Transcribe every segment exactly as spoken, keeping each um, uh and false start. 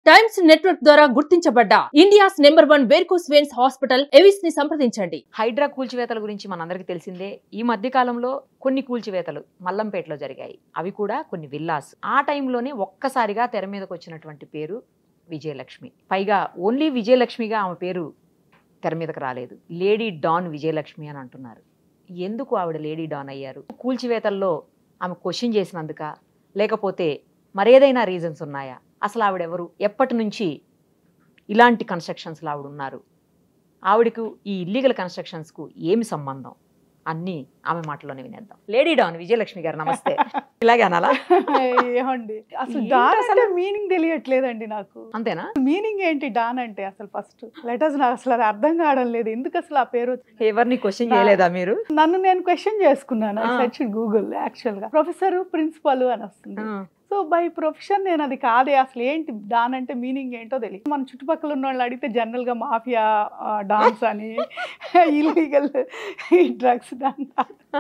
Times network ద్వారా గుర్తించబడ్డ India's number one varicose veins hospital Avis ని సంప్రదించండి. హైడ్రా కూల్చివేతల గురించి మనందరికీ తెలిసిందే. ఈ మధ్య కాలంలో కొన్ని కూల్చివేతలు మల్లంపేటలో జరిగాయి. అవి కూడా కొన్ని విల్లాస్. ఆ టైంలోనే ఒక్కసారిగా తెర మీదకి వచ్చినటువంటి పేరు విజయలక్ష్మి. పైగా ఓన్లీ విజయలక్ష్మిగా ఆమె పేరు తెర మీదకి రాలేదు, లేడీ డాన్ విజయలక్ష్మి అని అంటున్నారు. ఎందుకు ఆవిడ లేడీ డాన్ అయ్యారు? కూల్చివేతల్లో ఆమె క్వశ్చన్ చేసినందుక, లేకపోతే మరేదైనా రీజన్స్ ఉన్నాయా? అసలు ఆవిడెవరు? ఎప్పటి నుంచి ఇలాంటి కన్స్ట్రక్షన్స్లో ఆవిడ ఉన్నారు? ఆవిడకు ఈ ఇల్లీగల్ కన్స్ట్రక్షన్స్కు ఏమి సంబంధం? అన్నీ ఆమె మాటలోనే వినేద్దాం. లేడీ డాన్ విజయలక్ష్మి గారు నమస్తే. ఇలాగే అనాలా? ఏమండి అసలు డాన్ అసలు మీనింగ్ తెలియట్లేదండి నాకు. అంతేనా? మీనింగ్ ఏంటి డాన్ అంటే? అసలు ఫస్ట్ లెటర్స్ నాకు అసలు అది అర్థం కావడం లేదు. ఎందుకు అసలు ఆ పేరు? ఎవరిని క్వశ్చన్ చేయలేదా మీరు? నన్ను నేను క్వశ్చన్ చేసుకున్నాను. సెర్చ్ గూగుల్ యాక్చువల్ గా ప్రొఫెసర్ ప్రిన్సిపల్ అని వస్తుంది. సో బై ప్రొఫెషన్ నేను అది కాదే, అసలు ఏంటి డాన్ అంటే మీనింగ్ ఏంటో తెలియదు. మన చుట్టుపక్కల ఉన్న వాళ్ళు అడిగితే జనరల్ గా మాఫియా డాన్స్ అని, ఇల్లీగల్ డ్రగ్స్ డాన్స్,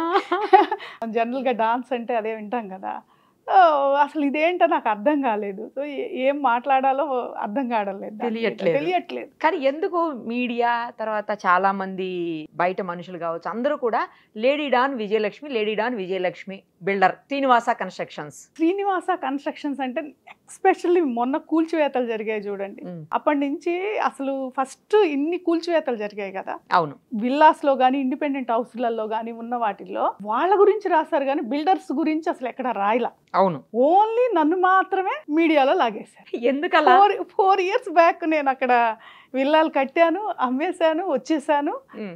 జనరల్ గా డాన్స్ అంటే అదే వింటాం కదా. అసలు ఇదేంటో నాకు అర్థం కాలేదు. సో ఏం మాట్లాడాలో అర్థం కావడం లేదు, తెలియట్లేదు తెలియట్లేదు కానీ ఎందుకు మీడియా తర్వాత చాలా మంది బయట మనుషులు కావచ్చు అందరూ కూడా lady don Vijayalakshmi, lady don Vijayalakshmi, builder Srinivasa constructions. Srinivasa constructions అంటే ఎస్పెషల్లీ మొన్న కూల్చివేతలు జరిగాయి చూడండి, అప్పటి నుంచి అసలు ఫస్ట్ ఇన్ని కూల్చివేతలు జరిగాయి కదా. అవును, విల్లాస్ లో గానీ ఇండిపెండెంట్ హౌస్లలో గానీ ఉన్న వాటిల్లో వాళ్ళ గురించి రాస్తారు కానీ బిల్డర్స్ గురించి అసలు ఎక్కడ రాయలా. అవును, ఓన్లీ నన్ను మాత్రమే మీడియాలో లాగేశారు. ఎందుకలా? ఫోర్ ఫోర్ ఇయర్స్ బ్యాక్ నేను అక్కడ విల్లాలు కట్టాను, అమ్మేశాను, వచ్చేసాను.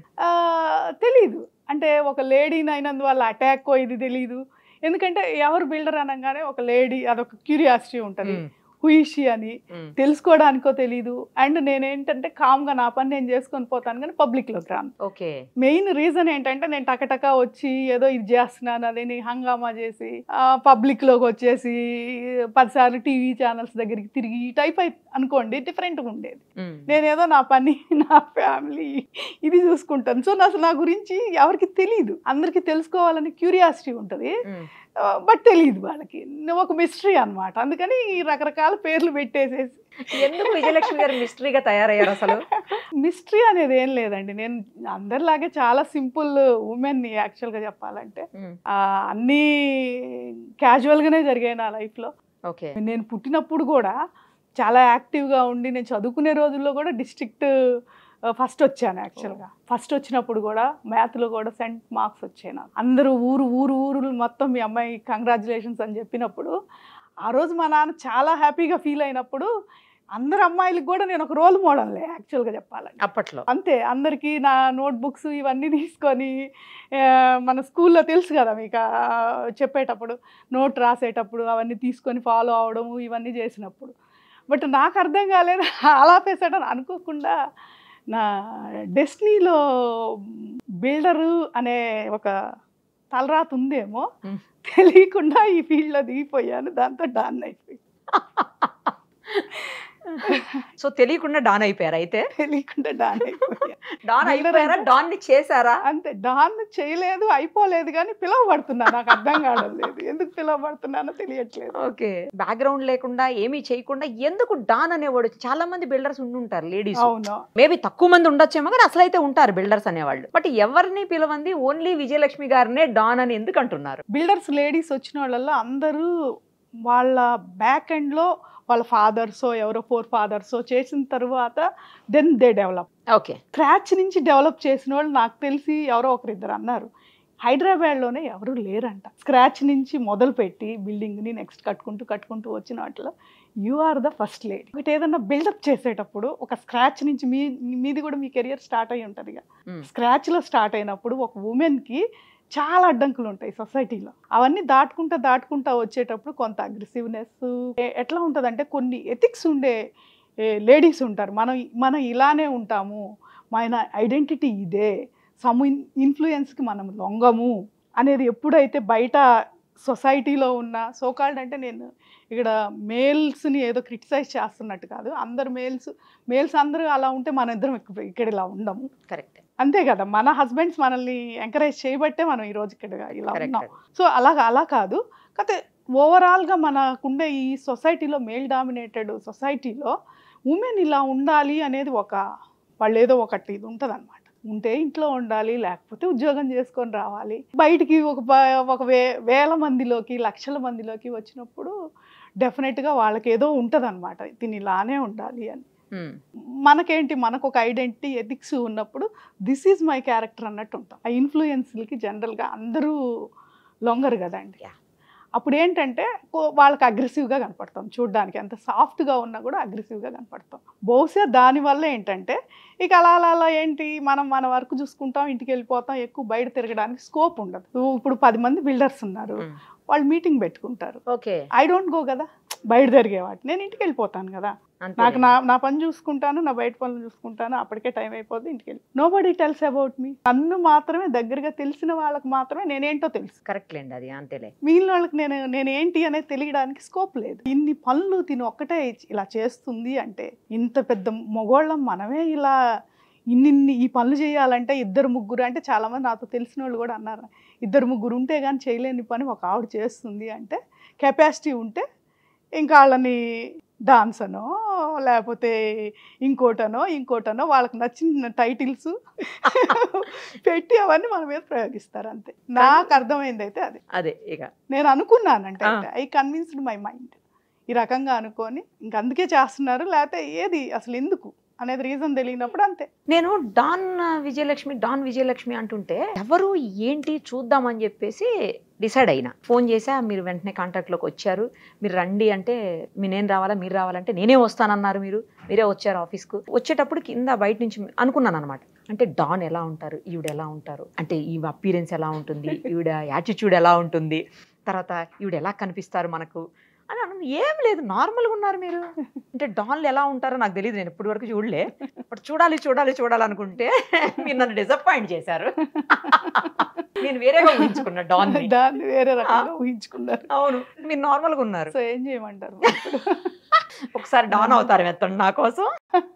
తెలీదు అంటే ఒక లేడీని అయినందువల్ల అటాక్ ఇది తెలీదు. ఎందుకంటే ఎవరు బిల్డర్ అనగానే ఒక లేడీ, అదొక క్యూరియాసిటీ ఉంటుంది, హుయిషి అని తెలుసుకోవడానికో తెలీదు. అండ్ నేనేంటంటే కామ్ గా నా పని నేను చేసుకొని పోతాను కానీ పబ్లిక్ లోకి రాను. ఓకే, మెయిన్ రీజన్ ఏంటంటే నేను టకటకా వచ్చి ఏదో ఇది చేస్తున్నాను అదే హంగామా చేసి పబ్లిక్ లోకి వచ్చేసి పదిసార్లు టీవీ ఛానల్స్ దగ్గరికి తిరిగి ఈ టైప్ అయి అనుకోండి డిఫరెంట్గా ఉండేది. నేనేదో నా పని నా ఫ్యామిలీ ఇది చూసుకుంటాను. సో అసలు నా గురించి ఎవరికి తెలీదు, అందరికి తెలుసుకోవాలని క్యూరియాసిటీ ఉంటుంది బట్ తెలియదు వాళ్ళకి, ఒక మిస్టరీ అనమాట. అందుకని రకరకాల పేర్లు పెట్టేసేసి. ఎందుకు విజయలక్ష్మి గారు మిస్టరీగా తయారయ్యారు? అసలు మిస్టరీ అనేది ఏం లేదండి, నేను అందరిలాగే చాలా సింపుల్ ఉమెన్ యాక్చువల్గా చెప్పాలంటే. అన్నీ క్యాజువల్గానే జరిగాయి నా లైఫ్లో. ఓకే, నేను పుట్టినప్పుడు కూడా చాలా యాక్టివ్గా ఉండి నేను చదువుకునే రోజుల్లో కూడా డిస్ట్రిక్ట్ ఫస్ట్ వచ్చాను. యాక్చువల్గా ఫస్ట్ వచ్చినప్పుడు కూడా మ్యాథ్లో కూడా సెంట్ మార్క్స్ వచ్చాయి నాకు. అందరూ ఊరు ఊరు ఊరు మొత్తం మీ అమ్మాయి కంగ్రాచులేషన్స్ అని చెప్పినప్పుడు ఆ రోజు మా నాన్న చాలా హ్యాపీగా ఫీల్ అయినప్పుడు అందరు అమ్మాయిలకు కూడా నేను ఒక రోల్ మోడల్లే యాక్చువల్గా చెప్పాలంటే అప్పట్లో. అంతే, అందరికీ నా నోట్ బుక్స్ ఇవన్నీ తీసుకొని మన స్కూల్లో తెలుసు కదా మీకు, చెప్పేటప్పుడు నోట్ రాసేటప్పుడు అవన్నీ తీసుకొని ఫాలో అవడము ఇవన్నీ చేసినప్పుడు. బట్ నాకు అర్థం కాలేదు, అలా పేసాడని అనుకోకుండా నా డెస్టినీలో బిల్డరు అనే ఒక తలరాత ఉందేమో తెలియకుండా ఈ ఫీల్డ్లో దిగిపోయాను. దాంతో డాన్ అయిపోయి సో తెలియకుండా డాన్ అయిపోయారు. అయితే తెలియకుండా డాన్ అయిపోయా. డాన్ అయిపోయారా? డాన్ ని చేశారా? అంతే, డాన్ చేయలేదు, అయిపోలేదు కానీ పిలువబడుతున్నా. నాకు అర్థం కావడం లేదు ఎందుకు పిలువబడుతున్నానో తెలియట్లేదు. ఓకే, బ్యాక్గ్రౌండ్ లేకుండా ఏమీ చేయకుండా ఎందుకు డాన్ అనేవాడు? చాలా మంది బిల్డర్స్ ఉండుంటారు లేడీస్. అవును, మేబీ తక్కువ మంది ఉండొచ్చేమో కానీ అసలు అయితే ఉంటారు బిల్డర్స్ అనేవాళ్ళు. బట్ ఎవరిని పిలవంది ఓన్లీ విజయలక్ష్మి గారినే డాన్ అని ఎందుకు అంటున్నారు? బిల్డర్స్ లేడీస్ వచ్చిన వాళ్ళల్లో అందరూ వాళ్ళ బ్యాక్ ఎండ్లో వాళ్ళ ఫాదర్సో ఎవరో ఫోర్ ఫాదర్సో చేసిన తర్వాత then they develop. Okay, scratch నుంచి డెవలప్ చేసిన వాళ్ళు నాకు తెలిసి ఎవరో ఒకరిద్దరు అన్నారు. హైదరాబాద్లోనే ఎవరు లేరంట స్క్రాచ్ నుంచి మొదలుపెట్టి బిల్డింగ్ని నెక్స్ట్ కట్టుకుంటూ కట్టుకుంటూ వచ్చిన వాటిలో you are the first lady. ఒకటి ఏదన్నా బిల్డప్ చేసేటప్పుడు ఒక స్క్రాచ్ నుంచి మీ మీది కూడా మీ కెరియర్ స్టార్ట్ అయ్యి ఉంటుంది కదా. స్క్రాచ్లో స్టార్ట్ అయినప్పుడు ఒక ఉమెన్కి చాలా అడ్డంకులు ఉంటాయి సొసైటీలో. అవన్నీ దాటుకుంటా దాటుకుంటా వచ్చేటప్పుడు కొంత అగ్రెసివ్నెస్ ఎట్లా ఉంటుంది అంటే కొన్ని ఎథిక్స్ ఉండే లేడీస్ ఉంటారు. మనం మనం ఇలానే ఉంటాము, మన ఐడెంటిటీ ఇదే, సమ్ ఇన్ఫ్లుయెన్స్కి మనం లొంగము అనేది ఎప్పుడైతే బయట సొసైటీలో ఉన్న సోకాల్డ్, అంటే నేను ఇక్కడ మేల్స్ని ఏదో క్రిటిసైజ్ చేస్తున్నట్టు కాదు, అందరు మేల్స్ మేల్స్ అందరూ అలా ఉంటే మన ఇద్దరం ఇక్కడ ఇలా ఉండము. కరెక్ట్, అంతే కదా, మన హస్బెండ్స్ మనల్ని ఎంకరేజ్ చేయబట్టే మనం ఈరోజు ఇక్కడ ఇలా ఉన్నాం. సో అలాగా అలా కాదు, కాకపోతే ఓవరాల్గా మనకుండే ఈ సొసైటీలో మేల్ డామినేటెడ్ సొసైటీలో ఉమెన్ ఇలా ఉండాలి అనేది ఒక వాళ్ళు ఏదో ఒకటి ఇది ఉంటుంది అనమాట. ఉంటే ఇంట్లో ఉండాలి, లేకపోతే ఉద్యోగం చేసుకొని రావాలి. బయటికి ఒక ఒక వే వేల మందిలోకి లక్షల మందిలోకి వచ్చినప్పుడు డెఫినెట్గా వాళ్ళకి ఏదో ఉంటుంది అనమాట, దీన్ని ఇలానే ఉండాలి అని. మనకేంటి, మనకు ఒక ఐడెంటిటీ ఎథిక్స్ ఉన్నప్పుడు దిస్ ఈజ్ మై క్యారెక్టర్ అన్నట్టు ఉంటాం. ఆ ఇన్ఫ్లుయెన్స్లకి జనరల్గా అందరూ లొంగరు కదండి. అప్పుడు ఏంటంటే వాళ్ళకి అగ్రెసివ్గా కనపడతాం, చూడడానికి ఎంత సాఫ్ట్గా ఉన్నా కూడా అగ్రెసివ్గా కనపడతాం. బహుశా దానివల్ల ఏంటంటే ఇక అలా అలా అలా ఏంటి మనం మన వర్క్ చూసుకుంటాం, ఇంటికి వెళ్ళిపోతాం, ఎక్కువ బయట తిరగడానికి స్కోప్ ఉండదు. ఇప్పుడు పది మంది బిల్డర్స్ ఉన్నారు, వాళ్ళు మీటింగ్ పెట్టుకుంటారు, ఓకే ఐ డోంట్ గో కదా బయట తిరిగేవాటి, నేను ఇంటికి వెళ్ళిపోతాను కదా, నాకు నా నా పని చూసుకుంటాను, నా బయట పనులు చూసుకుంటాను, అప్పటికే టైం అయిపోద్ది, ఇంటికి వెళ్ళి nobody tells about me. నన్ను మాత్రమే దగ్గరగా తెలిసిన వాళ్ళకి మాత్రమే నేనేంటో తెలుసు. కరెక్ట్ లేండి, అది అంతేలే. మిగిలిన వాళ్ళకి నేను నేనేంటి అనేది తెలియడానికి స్కోప్ లేదు. ఇన్ని పనులు తిని ఒక్కటే ఇలా చేస్తుంది అంటే, ఇంత పెద్ద మగోళ్ళం మనమే ఇలా ఇన్నిన్ని ఈ పనులు చేయాలంటే ఇద్దరు ముగ్గురు, అంటే చాలామంది నాతో తెలిసిన వాళ్ళు కూడా అన్నారు, ఇద్దరు ముగ్గురు ఉంటే కానీ చేయలేని పని ఒక ఆవిడ చేస్తుంది అంటే కెపాసిటీ ఉంటే ఇంకా వాళ్ళని డాన్స్ అనో లేకపోతే ఇంకోటనో ఇంకోటనో వాళ్ళకి నచ్చిన టైటిల్స్ పెట్టి అవన్నీ మన మీద ప్రయోగిస్తారు అంతే. నాకు అర్థమైంది అయితే అది అదే. ఇక నేను అనుకున్నానంటే ఐ కన్విన్స్డ్ మై మైండ్ ఈ రకంగా అనుకొని ఇంక అందుకే చేస్తున్నారు, లేకపోతే ఏది అసలు ఎందుకు అనేది రీజన్ తెలియనప్పుడు అంతే. నేను డాన్ విజయలక్ష్మి డాన్ విజయలక్ష్మి అంటుంటే ఎవరు ఏంటి చూద్దామని చెప్పేసి డిసైడ్ అయినా, ఫోన్ చేసా, మీరు వెంటనే కాంటాక్ట్లోకి వచ్చారు, మీరు రండి అంటే మీ నేను రావాలా మీరు రావాలంటే నేనే వస్తానన్నారు, మీరు మీరే వచ్చారు ఆఫీస్కు. వచ్చేటప్పుడు కింద బయట నుంచి అనుకున్నాను అనమాట, అంటే డాన్ ఎలా ఉంటారు, ఈవిడ ఎలా ఉంటారు, అంటే ఈ అపీరెన్స్ ఎలా ఉంటుంది, ఈవిడ యాటిట్యూడ్ ఎలా ఉంటుంది, తర్వాత ఈవిడ ఎలా కనిపిస్తారు మనకు అని అన్న. ఏం లేదు, నార్మల్గా ఉన్నారు మీరు, అంటే డాన్లు ఎలా ఉంటారో నాకు తెలియదు, నేను ఇప్పటి వరకు చూడలే, బట్ చూడాలి చూడాలి చూడాలనుకుంటే మీరు నన్ను డిసప్పాయింట్ చేశారు. నేను వేరేగా ఊహించుకున్నా డాన్ దాన్ని వేరే రకంగా ఊహించుకున్నారు. అవును, మీరు నార్మల్గా ఉన్నారు. సో ఏం చేయమంటారు, ఒకసారి డాన్ అవుతారు మెత్తండి నా కోసం.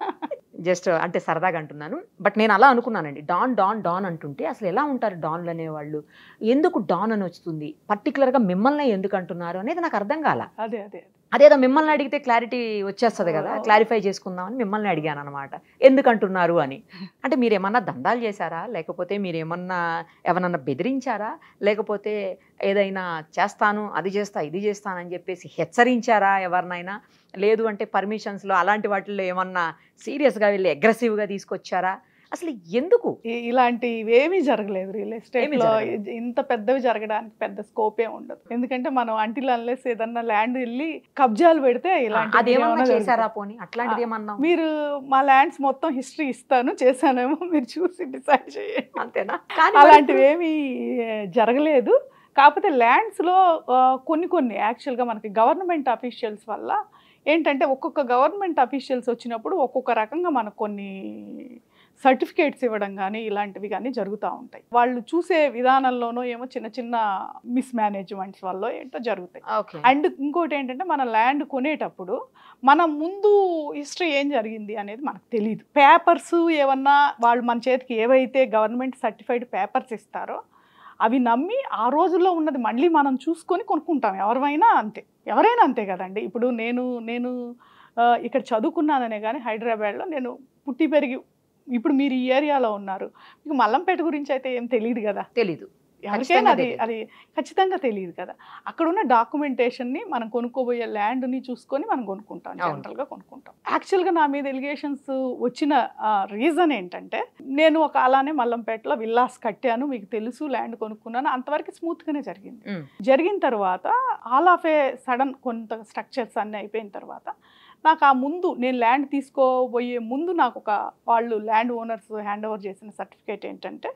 జస్ట్ అంటే సరదాగా అంటున్నాను, బట్ నేను అలా అనుకున్నానండి. డాన్ డాన్ డాన్ అంటుంటే అసలు ఎలా ఉంటారు డాన్లు అనేవాళ్ళు, ఎందుకు డాన్ అని వస్తుంది, పర్టికులర్గా మిమ్మల్ని ఎందుకు అంటున్నారు అనేది నాకు అర్థం కాల. అదే అదే అదేదో మిమ్మల్ని అడిగితే క్లారిటీ వచ్చేస్తుంది కదా, క్లారిఫై చేసుకుందామని మిమ్మల్ని అడిగాను అనమాట, ఎందుకు అంటున్నారు అని. అంటే మీరేమన్నా దందాలు చేశారా, లేకపోతే మీరేమన్నా ఎవరన్నా బెదిరించారా, లేకపోతే ఏదైనా చేస్తాను అది చేస్తా ఇది చేస్తానని చెప్పేసి హెచ్చరించారా ఎవరినైనా, లేదు అంటే పర్మిషన్స్లో అలాంటి వాటిల్లో ఏమన్నా సీరియస్గా వెళ్ళి అగ్రెసివ్గా తీసుకొచ్చారా, అసలు ఎందుకు ఇలాంటివి ఏమీ జరగలేదు. రియల్ ఎస్టేట్ లో ఇంత పెద్దవి జరగడానికి పెద్ద స్కోపే ఉండదు, ఎందుకంటే మనం అంటిల్ అన్లెస్ ఏదన్నా ల్యాండ్ వెళ్ళి కబ్జాలు పెడితే ఇలాంటి చేశారా పోనీ అట్లాంటిది ఏమన్నా. మీరు మా ల్యాండ్స్ మొత్తం హిస్టరీ ఇస్తాను, చేశానేమో మీరు చూసి డిసైడ్ చేయండి, అంతేనా. అలాంటివి ఏమీ జరగలేదు. కాకపోతే ల్యాండ్స్లో కొన్ని కొన్ని యాక్చువల్గా మనకి గవర్నమెంట్ అఫీషియల్స్ వల్ల ఏంటంటే ఒక్కొక్క గవర్నమెంట్ అఫీషియల్స్ వచ్చినప్పుడు ఒక్కొక్క రకంగా మనకు కొన్ని సర్టిఫికేట్స్ ఇవ్వడం కానీ ఇలాంటివి కానీ జరుగుతూ ఉంటాయి. వాళ్ళు చూసే విధానంలోనూ ఏమో చిన్న చిన్న మిస్మేనేజ్మెంట్స్ వల్ల ఏంటో జరుగుతాయి. అండ్ ఇంకోటి ఏంటంటే మన ల్యాండ్ కొనేటప్పుడు మన ముందు హిస్టరీ ఏం జరిగింది అనేది మనకు తెలియదు. పేపర్స్ ఏమన్నా వాళ్ళు మన చేతికి ఏవైతే గవర్నమెంట్ సర్టిఫైడ్ పేపర్స్ ఇస్తారో అవి నమ్మి ఆ రోజుల్లో ఉన్నది మళ్ళీ మనం చూసుకొని కొనుక్కుంటాం. ఎవరైనా అంతే, ఎవరైనా అంతే కదండి. ఇప్పుడు నేను నేను ఇక్కడ చదువుకున్నాననే కానీ హైదరాబాద్లో నేను పుట్టి పెరిగి ఇప్పుడు మీరు ఈ ఏరియాలో ఉన్నారు, మీకు మల్లంపేట గురించి అయితే ఏం తెలియదు కదా, తెలీదు ఎవరికైనా అది అది ఖచ్చితంగా తెలియదు కదా. అక్కడ ఉన్న డాక్యుమెంటేషన్ని మనం కొనుక్కోబోయే ల్యాండ్ని చూసుకొని మనం కొనుక్కుంటాం, జనరల్గా కొనుక్కుంటాం. యాక్చువల్గా నా మీద ఎలిగేషన్స్ వచ్చిన రీజన్ ఏంటంటే నేను ఒక అలానే మల్లంపేటలో విల్లాస్ కట్టాను, మీకు తెలుసు, ల్యాండ్ కొనుక్కున్నాను, అంతవరకు స్మూత్గానే జరిగింది. జరిగిన తర్వాత ఆల్ ఆఫ్ ఏ సడన్ కొంత స్ట్రక్చర్స్ అన్నీ అయిపోయిన తర్వాత నాకు ఆ ముందు నేను ల్యాండ్ తీసుకోబోయే ముందు నాకు ఒక వాళ్ళు ల్యాండ్ ఓనర్స్ హ్యాండ్ ఓవర్ చేసిన సర్టిఫికేట్ ఏంటంటే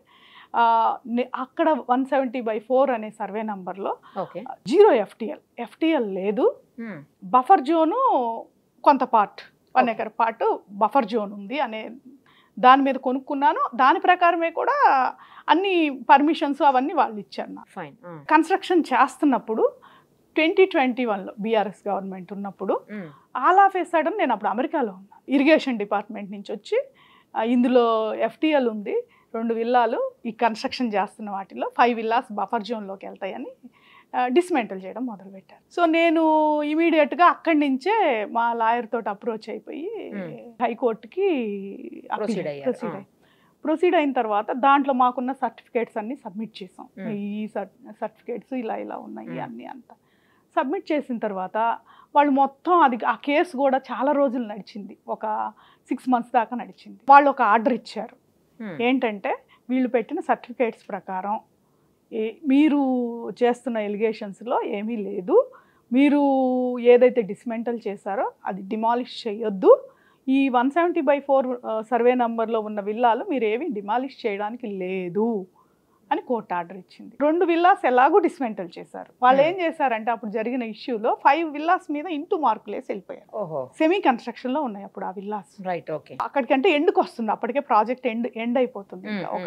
అక్కడ వన్ సెవెంటీ బై ఫోర్ అనే సర్వే నంబర్లో జీరో ఎఫ్టిఎల్ ఎఫ్టిఎల్ లేదు, బఫర్ జోను కొంత part one acre part buffer zone ఉంది అనే దాని మీద కొనుక్కున్నాను. దాని ప్రకారమే కూడా అన్ని పర్మిషన్స్ అవన్నీ వాళ్ళు ఇచ్చారు. నాకు కన్స్ట్రక్షన్ చేస్తున్నప్పుడు ట్వంటీ ట్వంటీ వన్లో బీఆర్ఎస్ గవర్నమెంట్ ఉన్నప్పుడు ఆల్ ఆఫ్ ఏ సడన్ నేను అప్పుడు అమెరికాలో ఉన్నాను, ఇరిగేషన్ డిపార్ట్మెంట్ నుంచి వచ్చి ఇందులో ఎఫ్టిఎల్ ఉంది, రెండు విల్లాలు ఈ కన్స్ట్రక్షన్ చేస్తున్న వాటిలో ఫైవ్ విల్లాస్ బఫర్ జోన్లోకి వెళ్తాయని డిస్మెంటల్ చేయడం మొదలుపెట్టారు. సో నేను ఇమీడియట్గా అక్కడి నుంచే మా లాయర్ తోటి అప్రోచ్ అయిపోయి హైకోర్టుకి ప్రొసీడ్ అయ్యి ప్రొసీడ్ అయిన తర్వాత దాంట్లో మాకున్న సర్టిఫికేట్స్ అన్ని సబ్మిట్ చేసాం. ఈ సర్టిఫికేట్స్ ఇలా ఇలా ఉన్నాయి అన్నీ అంతా సబ్మిట్ చేసిన తర్వాత వాళ్ళు మొత్తం అది ఆ కేసు కూడా చాలా రోజులు నడిచింది, ఒక సిక్స్ మంత్స్ దాకా నడిచింది. వాళ్ళు ఒక ఆర్డర్ ఇచ్చారు, ఏంటంటే వీళ్ళు పెట్టిన సర్టిఫికేట్స్ ప్రకారం ఏ మీరు చేస్తున్న ఎలిగేషన్స్లో ఏమీ లేదు, మీరు ఏదైతే డిస్మెంటల్ చేశారో అది డిమాలిష్ చేయొద్దు, ఈ one seventy by four survey నెంబర్లో ఉన్న విల్లాలు మీరు ఏమీ డిమాలిష్ చేయడానికి లేదు అని కోర్టు ఆర్డర్ ఇచ్చింది. రెండు విల్లాస్ ఎలాగో డిస్మెంటల్ చేశారు. వాళ్ళు ఏం చేశారంటే అప్పుడు జరిగిన ఇష్యూలో ఫైవ్ విల్లాస్ మీద ఇంటూ మార్కులు వేసి వెళ్ళిపోయారు. సెమీ కన్స్ట్రక్షన్ లో ఉన్నాయి అప్పుడు ఆ విల్లాస్. Right, okay. అక్కడికంటే ఎండ్కి వస్తుంది, అప్పటికే ప్రాజెక్ట్ ఎండ్ ఎండ్ అయిపోతుంది. ఒక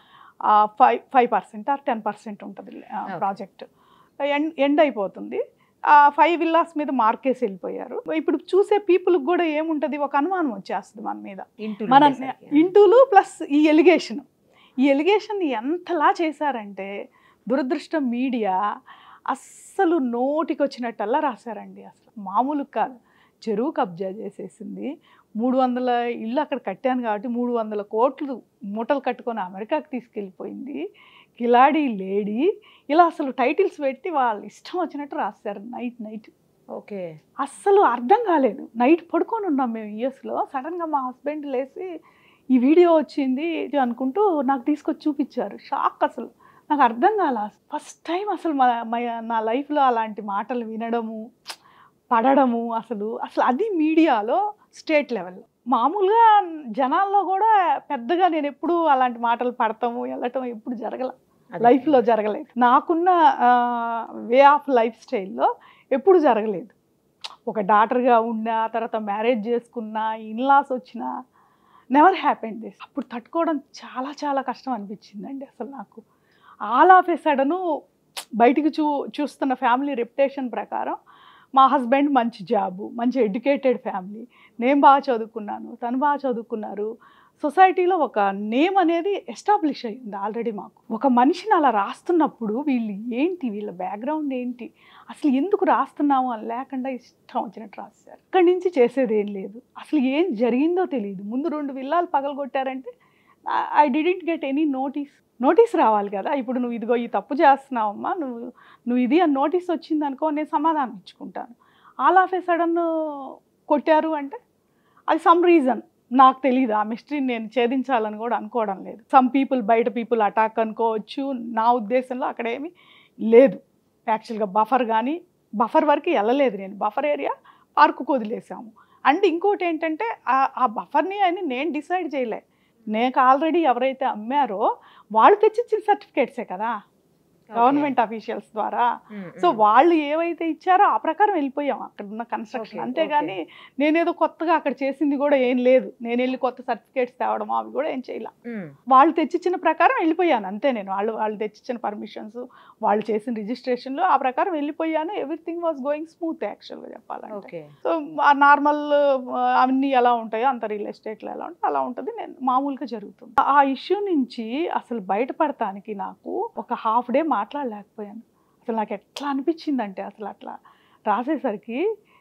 five five percent or ten percent ఉంటుంది ప్రాజెక్ట్, ఎండ్ ఎండ్ అయిపోతుంది. ఆ ఫైవ్ విల్లాస్ మీద మార్కేసి వెళ్ళిపోయారు. ఇప్పుడు చూసే పీపుల్కి కూడా ఏముంటుంది, ఒక అనుమానం వచ్చేస్తుంది మన మీద, మన ఇంటూలు ప్లస్ ఈ ఎలిగేషన్. ఈ ఎలిగేషన్ ఎంతలా చేశారంటే దురదృష్టం మీడియా అస్సలు నోటికి వచ్చినట్టల్లా రాశారండి. అసలు మామూలు కాదు. చెరువు కబ్జా చేసేసింది, మూడు వందల ఇళ్ళు అక్కడ కట్టాను కాబట్టి మూడు వందల కోట్లు మూటలు కట్టుకొని అమెరికాకి తీసుకెళ్ళిపోయింది, కిలాడీ లేడీ, ఇలా అసలు టైటిల్స్ పెట్టి వాళ్ళు ఇష్టం వచ్చినట్టు రాశారు నైట్ నైట్. ఓకే, అస్సలు అర్థం కాలేదు. నైట్ పడుకొని ఉన్నాం మేము యూఎస్లో. సడన్గా మా హస్బెండ్ లేచి ఈ వీడియో వచ్చింది ఇది అనుకుంటూ నాకు తీసుకొచ్చి చూపించారు. షాక్, అసలు నాకు అర్థం కాల. ఫస్ట్ టైం అసలు మా నా లైఫ్లో అలాంటి మాటలు వినడము, పడడము, అసలు అసలు అది మీడియాలో స్టేట్ లెవెల్లో. మామూలుగా జనాల్లో కూడా పెద్దగా నేను ఎప్పుడు అలాంటి మాటలు పడతాము వెళ్ళటం ఎప్పుడు జరగల, లైఫ్లో జరగలేదు. నాకున్న వే ఆఫ్ లైఫ్ స్టైల్లో ఎప్పుడు జరగలేదు. ఒక డాటర్గా ఉన్నా, తర్వాత మ్యారేజ్ చేసుకున్నా, ఇన్లాస్ వచ్చినా, నెవర్ హ్యాపెండ్ దిస్. అప్పుడు తట్టుకోవడం చాలా చాలా కష్టం అనిపించిందండి అసలు నాకు. ఆల్ ఆఫ్ ఏ సడను బయటికి చూ చూస్తున్న ఫ్యామిలీ రెప్యుటేషన్ ప్రకారం మా హస్బెండ్ మంచి జాబు, మంచి ఎడ్యుకేటెడ్ ఫ్యామిలీ, నేను బాగా చదువుకున్నాను, తను బాగా చదువుకున్నారు, సొసైటీలో ఒక నేమ్ అనేది ఎస్టాబ్లిష్ అయ్యింది ఆల్రెడీ మాకు. ఒక మనిషిని అలా రాస్తున్నప్పుడు వీళ్ళు ఏంటి, వీళ్ళ బ్యాక్గ్రౌండ్ ఏంటి, అసలు ఎందుకు రాస్తున్నాము అని లేకుండా ఇష్టం వచ్చినట్టు రాస్తారు. ఇక్కడి నుంచి చేసేది ఏం లేదు, అసలు ఏం జరిగిందో తెలియదు. ముందు రెండు విల్లాలు పగలగొట్టారంటే I didn't get any notice. Notice రావాలి కదా, ఇప్పుడు నువ్వు ఇదిగో ఈ తప్పు చేస్తున్నావమ్మా, నువ్వు నువ్వు ఇది అని నోటీస్ వచ్చిందనుకో నేను సమాధానం ఇచ్చుకుంటాను. ఆల్ ఆఫ్ ఏ సడన్ కొట్టారు అంటే అది సమ్ రీజన్ నాకు తెలియదు. ఆ మిస్టరీని నేను ఛేదించాలని కూడా అనుకోవడం లేదు. సమ్ పీపుల్, బయట పీపుల్ అటాక్ అనుకోవచ్చు. నా ఉద్దేశంలో అక్కడ ఏమీ లేదు. యాక్చువల్గా బఫర్ కానీ బఫర్ వరకు వెళ్ళలేదు నేను, బఫర్ ఏరియా పార్కు వదిలేసాము. అండ్ ఇంకోటి ఏంటంటే ఆ బఫర్ని అని నేను డిసైడ్ చేయలే, నాకు ఆల్రెడీ ఎవరైతే అమ్మారో వాళ్ళు తెచ్చిచ్చిన సర్టిఫికేట్సే కదా గవర్నమెంట్ అఫీషియల్స్ ద్వారా. సో వాళ్ళు ఏవైతే ఇచ్చారో ఆ ప్రకారం వెళ్ళిపోయాం అక్కడ ఉన్న కన్స్ట్రక్షన్. అంతేగాని నేనేదో కొత్తగా అక్కడ చేసింది కూడా ఏం లేదు. నేను వెళ్ళి కొత్త సర్టిఫికేట్స్ తేవడం అవి కూడా ఏం చేయాల. వాళ్ళు తెచ్చిచ్చిన ప్రకారం వెళ్ళిపోయాను అంతే. నేను వాళ్ళు వాళ్ళు తెచ్చిచ్చిన పర్మిషన్స్, వాళ్ళు చేసిన రిజిస్ట్రేషన్లో ఆ ప్రకారం వెళ్ళిపోయాను. ఎవ్రీథింగ్ వాజ్ గోయింగ్ స్మూత్ యాక్చువల్గా చెప్పాలంటే. సో నార్మల్ అన్నీ ఎలా ఉంటాయో అంత రియల్ ఎస్టేట్లో ఎలా ఉంటుందో అలా ఉంటుంది. నేను మామూలుగా జరుగుతుంది. ఆ ఇష్యూ నుంచి అసలు బయటపడటానికి నాకు ఒక హాఫ్ డే మాట్లాడలేకపోయాను. అసలు నాకు ఎట్లా అనిపించిందంటే అసలు అట్లా రాసేసరికి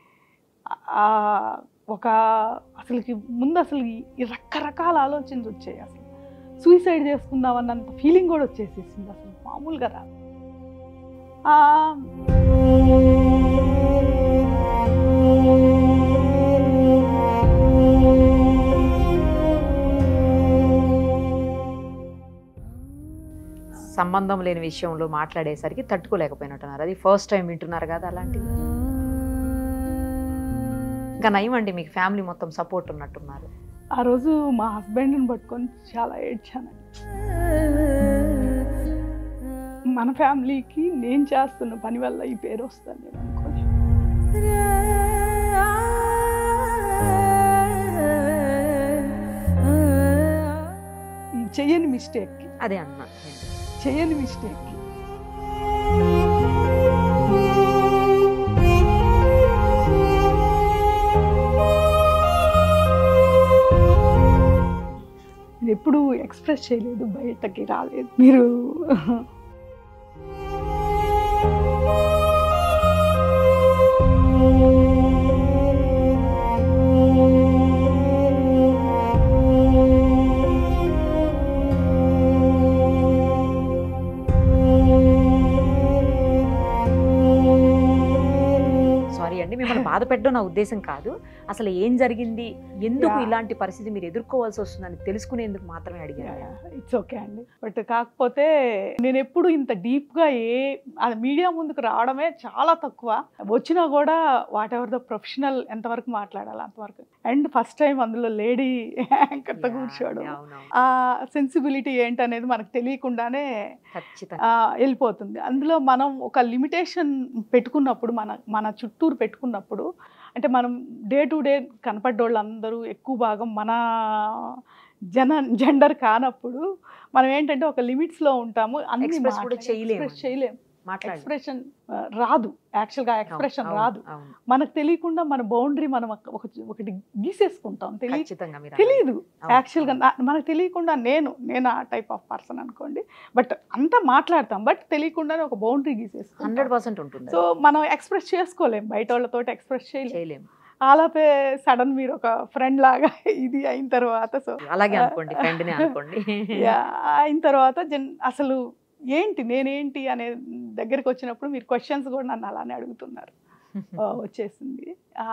ఒక అసలుకి ముందు అసలు ఈ రకరకాల ఆలోచనలు వచ్చాయి. అసలు సూసైడ్ చేసుకుందామన్నంత ఫీలింగ్ కూడా వచ్చేసేసింది. అసలు మామూలుగా రా సంబంధం లేని విషయంలో మాట్లాడేసరికి తట్టుకోలేకపోయినట్టున్నారు. అది ఫస్ట్ టైం వింటున్నారు కదా అలాంటివి. ఇంకా నయం అండి, మీకు ఫ్యామిలీ మొత్తం సపోర్ట్ ఉన్నట్టున్నారు. ఆ రోజు మా హస్బెండ్ని పట్టుకొని చాలా ఏడ్చానండి. మన ఫ్యామిలీకి నేను చేస్తున్న పని వల్ల ఈ పేరు వస్తాను నేను అనుకోని. చెయ్యని మిస్టేక్కి, అదే అన్నా, చెయ్యని మిస్టేక్కి ఎప్పుడు ఎక్స్ప్రెస్ చేయలేదు, బయటకి రాలేదు. మీరు బాధ పెట్టడం నా ఉద్దేశం కాదు, అసలు ఏం జరిగింది, ఎందుకు Yeah. ఇలాంటి పరిస్థితి మీరు ఎదుర్కోవాల్సి వస్తుందని తెలుసుకునేందుకు మాత్రమే అడిగాను. ఇట్స్ ఓకే అండి. బట్ కాకపోతే నేను ఎప్పుడు ఇంత డీప్గా ఏ మీడియా ముందుకు రావడమే చాలా తక్కువ. వచ్చినా కూడా వాట్ ఎవర్ ద ప్రొఫెషనల్ ఎంతవరకు మాట్లాడాలి అంతవరకు. అండ్ ఫస్ట్ టైం అందులో లేడీ యాంకర్తో కూర్చోవడం, ఆ సెన్సిబిలిటీ ఏంటనేది మనకు తెలియకుండానే వెళ్ళిపోతుంది. అందులో మనం ఒక లిమిటేషన్ పెట్టుకున్నప్పుడు, మన మన చుట్టూరు పెట్టుకున్నప్పుడు, అంటే మనం డే టు డే కనపడ్డోళ్ళు అందరూ ఎక్కువ భాగం మన జన జెండర్ కానప్పుడు మనం ఏంటంటే ఒక లిమిట్స్లో ఉంటాము. అన్ని ఎక్స్ప్రెస్ కూడా చేయలేము, చేయలేము ఎక్స్ప్రెషన్ రాదు, యాక్చువల్గా ఎక్స్ప్రెషన్ రాదు. మనకు తెలియకుండా మన బౌండరీ మనం ఒక ఒకటి గీసేసుకుంటాం, తెలియదు యాక్చువల్గా. మనకు తెలియకుండా నేను నేను ఆ టైప్ ఆఫ్ పర్సన్ అనుకోండి, బట్ అంతా మాట్లాడతాం, బట్ తెలియకుండానే ఒక బౌండరీ గీసేసుకుంటాం. హండ్రెడ్ పర్సెంట్ ఉంటుంది. సో మనం ఎక్స్ప్రెస్ చేసుకోలేము, బయట వాళ్ళతో ఎక్స్ప్రెస్ చేయలేము. అలాపే సడన్ మీరు ఒక ఫ్రెండ్ లాగా ఇది అయిన తర్వాత, సో అలాగే అనుకోండి, ఫ్రెండ్నే అనుకోండి, అయిన తర్వాత జన్ అసలు ఏంటి నేనేంటి అనే దగ్గరికి వచ్చినప్పుడు మీరు క్వశ్చన్స్ కూడా నన్ను అలానే అడుగుతున్నారు. వచ్చేసింది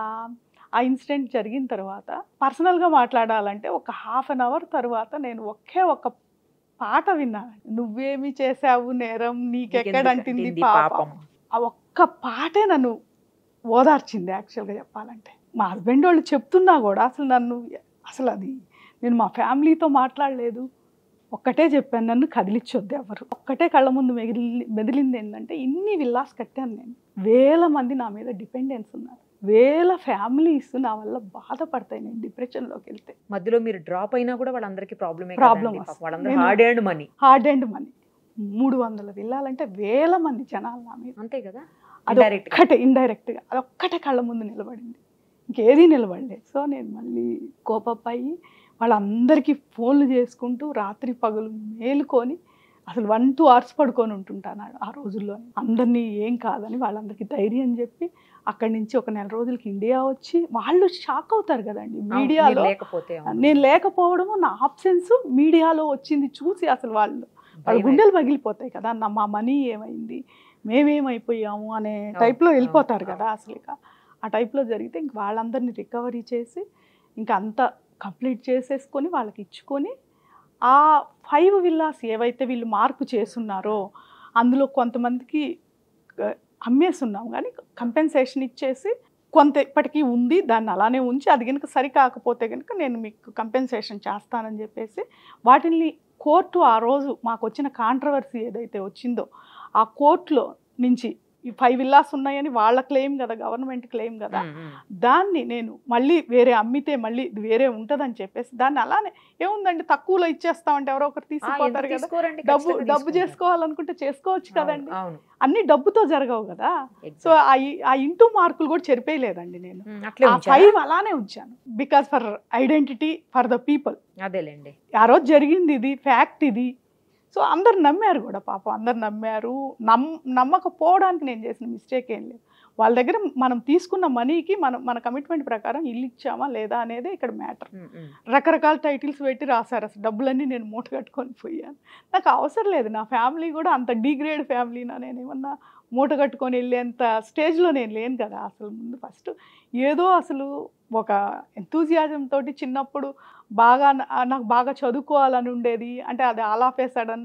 ఆ ఇన్సిడెంట్ జరిగిన తర్వాత. పర్సనల్గా మాట్లాడాలంటే ఒక హాఫ్ అన్ అవర్ తర్వాత నేను ఒకే ఒక పాట విన్నాను, నువ్వేమి చేసావు నేరం నీకెక్కడంటింది పాపం. ఆ ఒక్క పాటే నన్ను ఓదార్చింది యాక్చువల్గా చెప్పాలంటే. మా హస్బెండ్ వాళ్ళు చెప్తున్నా కూడా అసలు నన్ను అసలు అది నేను మా ఫ్యామిలీతో మాట్లాడలేదు, ఒక్కటే చెప్పాను, నన్ను కదిలిచ్చొద్దు ఎవరు. ఒక్కటే కళ్ళ ముందు మెగిలి మెదిలింది ఏంటంటే ఇన్ని విల్లాస్ కట్టాను నేను, వేల మంది నా మీద డిపెండెన్స్ ఉన్నారు, వేల ఫ్యామిలీస్ నా వల్ల బాధపడతాయి నేను డిప్రెషన్లోకి వెళ్తే. మధ్యలో మీరు డ్రాప్ అయినా కూడా వాళ్ళందరికీ problem problem hard earned money hard earned money మూడు వందల విల్లాలంటే వేల మంది జనాలు నా మీద. అంతే కదా, అది ఒక్కటే ఇండైరెక్ట్గా అది ఒక్కటే కళ్ళ ముందు నిలబడింది, ఇంకేదీ నిలబడలేదు. సో నేను మళ్ళీ కోపప్ అయ్యి వాళ్ళందరికీ ఫోన్లు చేసుకుంటూ రాత్రి పగలు మేలుకొని అసలు వన్ టూ అవర్స్ పడుకొని ఉంటుంటాను ఆ రోజుల్లో. అందరినీ ఏం కాదని వాళ్ళందరికీ ధైర్యం చెప్పి అక్కడి నుంచి ఒక నెల రోజులకి ఇండియా వచ్చి వాళ్ళు షాక్ అవుతారు కదండి మీడియాలో నేను లేకపోవడము, నా ఆబ్సెన్స్ మీడియాలో వచ్చింది చూసి అసలు వాళ్ళు వాళ్ళ గుండెలు పగిలిపోతాయి కదా, నా మా మనీ ఏమైంది, మేమేమైపోయాము అనే టైప్లో వెళ్ళిపోతారు కదా. అసలు ఇక ఆ టైప్లో జరిగితే ఇంక వాళ్ళందరినీ రికవరీ చేసి ఇంకా అంతా కంప్లీట్ చేసేసుకొని వాళ్ళకి ఇచ్చుకొని ఆ ఫైవ్ విల్లాస్ ఏవైతే వీళ్ళు మార్పు చేస్తున్నారో అందులో కొంతమందికి అమ్మేస్తున్నాం, కానీ కంపెన్సేషన్ ఇచ్చేసి కొంత ఇప్పటికీ ఉంది, దాన్ని అలానే ఉంచి అది కనుక సరికాకపోతే కనుక నేను మీకు కంపెన్సేషన్ చేస్తానని చెప్పేసి వాటిని కోర్టు ఆ రోజు మాకు వచ్చిన కాంట్రవర్సీ ఏదైతే వచ్చిందో ఆ కోర్టులో నుంచి ఈ ఫైవ్ విల్లాస్ ఉన్నాయని వాళ్ళ క్లెయిమ్ కదా, గవర్నమెంట్ క్లెయిమ్ కదా, దాన్ని నేను మళ్ళీ వేరే అమ్మితే మళ్ళీ ఇది వేరే ఉంటుందని చెప్పేసి దాన్ని అలానే ఏముందండి తక్కువలో ఇచ్చేస్తామంటే ఎవరో ఒకరు తీసుకుపోతారు కదా, డబ్బు డబ్బు చేసుకోవాలనుకుంటే చేసుకోవచ్చు కదండి, అన్ని డబ్బుతో జరగవు కదా. సో ఆ ఇంటూ మార్కులు కూడా చెరిపేయలేదండి నేను, ఆ ఫైవ్ అలానే ఉంచాను. Because for identity for the people. అదేలేండి, ఆ రోజు జరిగింది ఇది, ఫ్యాక్ట్ ఇది. సో అందరు నమ్మారు కూడా, పాపం అందరు నమ్మారు. నమ్ నమ్మకపోవడానికి నేను చేసిన మిస్టేక్ ఏం లేదు. వాళ్ళ దగ్గర మనం తీసుకున్న మనీకి మనం మన కమిట్మెంట్ ప్రకారం ఇల్లు ఇచ్చామా లేదా అనేది ఇక్కడ మ్యాటర్. రకరకాల టైటిల్స్ పెట్టి రాశారు, అసలు డబ్బులన్నీ నేను మూట కట్టుకొని పోయాను. నాకు అవసరం లేదు, నా ఫ్యామిలీ కూడా అంత డిగ్రేడ్ ఫ్యామిలీనా, నేను ఏమన్నా మూట కట్టుకొని వెళ్ళేంత స్టేజ్లో నేను లేను కదా. అసలు ముందు ఫస్ట్ ఏదో అసలు ఒక ఎంతూజియాజం తోటి చిన్నప్పుడు బాగా నాకు బాగా చదువుకోవాలని ఉండేది, అంటే అది ఆల్ ఆఫ్ ఏ సడన్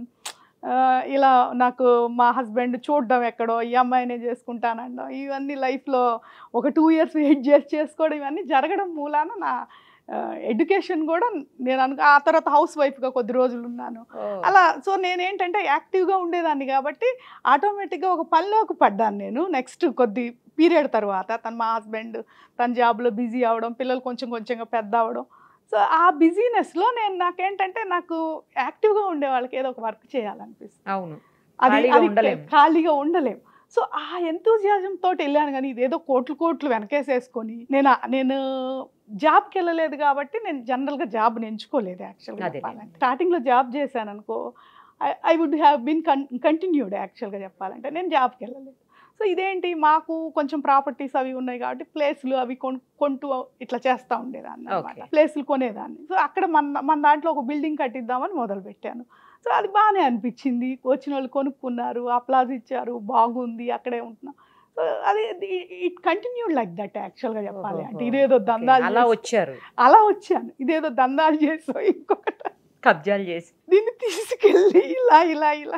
ఇలా నాకు మా హస్బెండ్ చూడడం ఎక్కడో ఈ అమ్మాయినే చేసుకుంటానండం, ఇవన్నీ లైఫ్లో ఒక టూ ఇయర్స్ వెయిట్ చేసి చేసుకోవడం ఇవన్నీ జరగడం మూలాన నా ఎడ్యుకేషన్ కూడా నేను అనుకో ఆ తర్వాత హౌస్ వైఫ్గా కొద్ది రోజులు ఉన్నాను అలా. సో నేనేంటంటే యాక్టివ్గా ఉండేదాన్ని కాబట్టి ఆటోమేటిక్గా ఒక పనిలోకి పడ్డాను నేను. నెక్స్ట్ కొద్ది పీరియడ్ తర్వాత తను మా హస్బెండ్ తన జాబ్లో బిజీ అవ్వడం, పిల్లలు కొంచెం కొంచెంగా పెద్ద అవ్వడం, సో ఆ బిజీనెస్లో నేను నాకేంటంటే నాకు యాక్టివ్గా ఉండే వాళ్ళకి ఏదో ఒక వర్క్ చేయాలనిపిస్తుంది. అవును, అది అది ఖాళీగా ఉండలేము. సో ఆ ఎంతూజియాజం తోటి వెళ్ళాను, కానీ ఇదేదో కోట్లు కోట్లు వెనకేసేసుకొని నేను నేను జాబ్కి వెళ్ళలేదు కాబట్టి నేను జనరల్గా జాబ్ని ఎంచుకోలేదు యాక్చువల్గా చెప్పాలంటే. స్టార్టింగ్లో జాబ్ చేశాను అనుకో, I would have been con continued యాక్చువల్గా చెప్పాలంటే. నేను జాబ్కి వెళ్ళలేదు. సో ఇదేంటి మాకు కొంచెం ప్రాపర్టీస్ అవి ఉన్నాయి కాబట్టి ప్లేస్లు అవి కొను కొంటూ ఇట్లా చేస్తూ ఉండేదాన్ని అనమాట, ప్లేస్లు కొనేదాన్ని. సో అక్కడ మన మన దాంట్లో ఒక బిల్డింగ్ కట్టిద్దామని మొదలుపెట్టాను. సో అది బాగానే అనిపించింది, వచ్చిన వాళ్ళు కొనుక్కున్నారు, అప్లాజ్ ఇచ్చారు, బాగుంది, అక్కడే ఉంటున్నాం. అది ఇట్ కంటిన్యూడ్ లైక్ దట్ యాక్చువల్గా చెప్పాలి అంటే. ఇదేదో దందాలు అలా వచ్చారు, అలా వచ్చాను, ఇదేదో దందాలు చేసో ఇంకొకటి కబ్జాలు చేసి దీన్ని తీసుకెళ్ళి ఇలా ఇలా ఇలా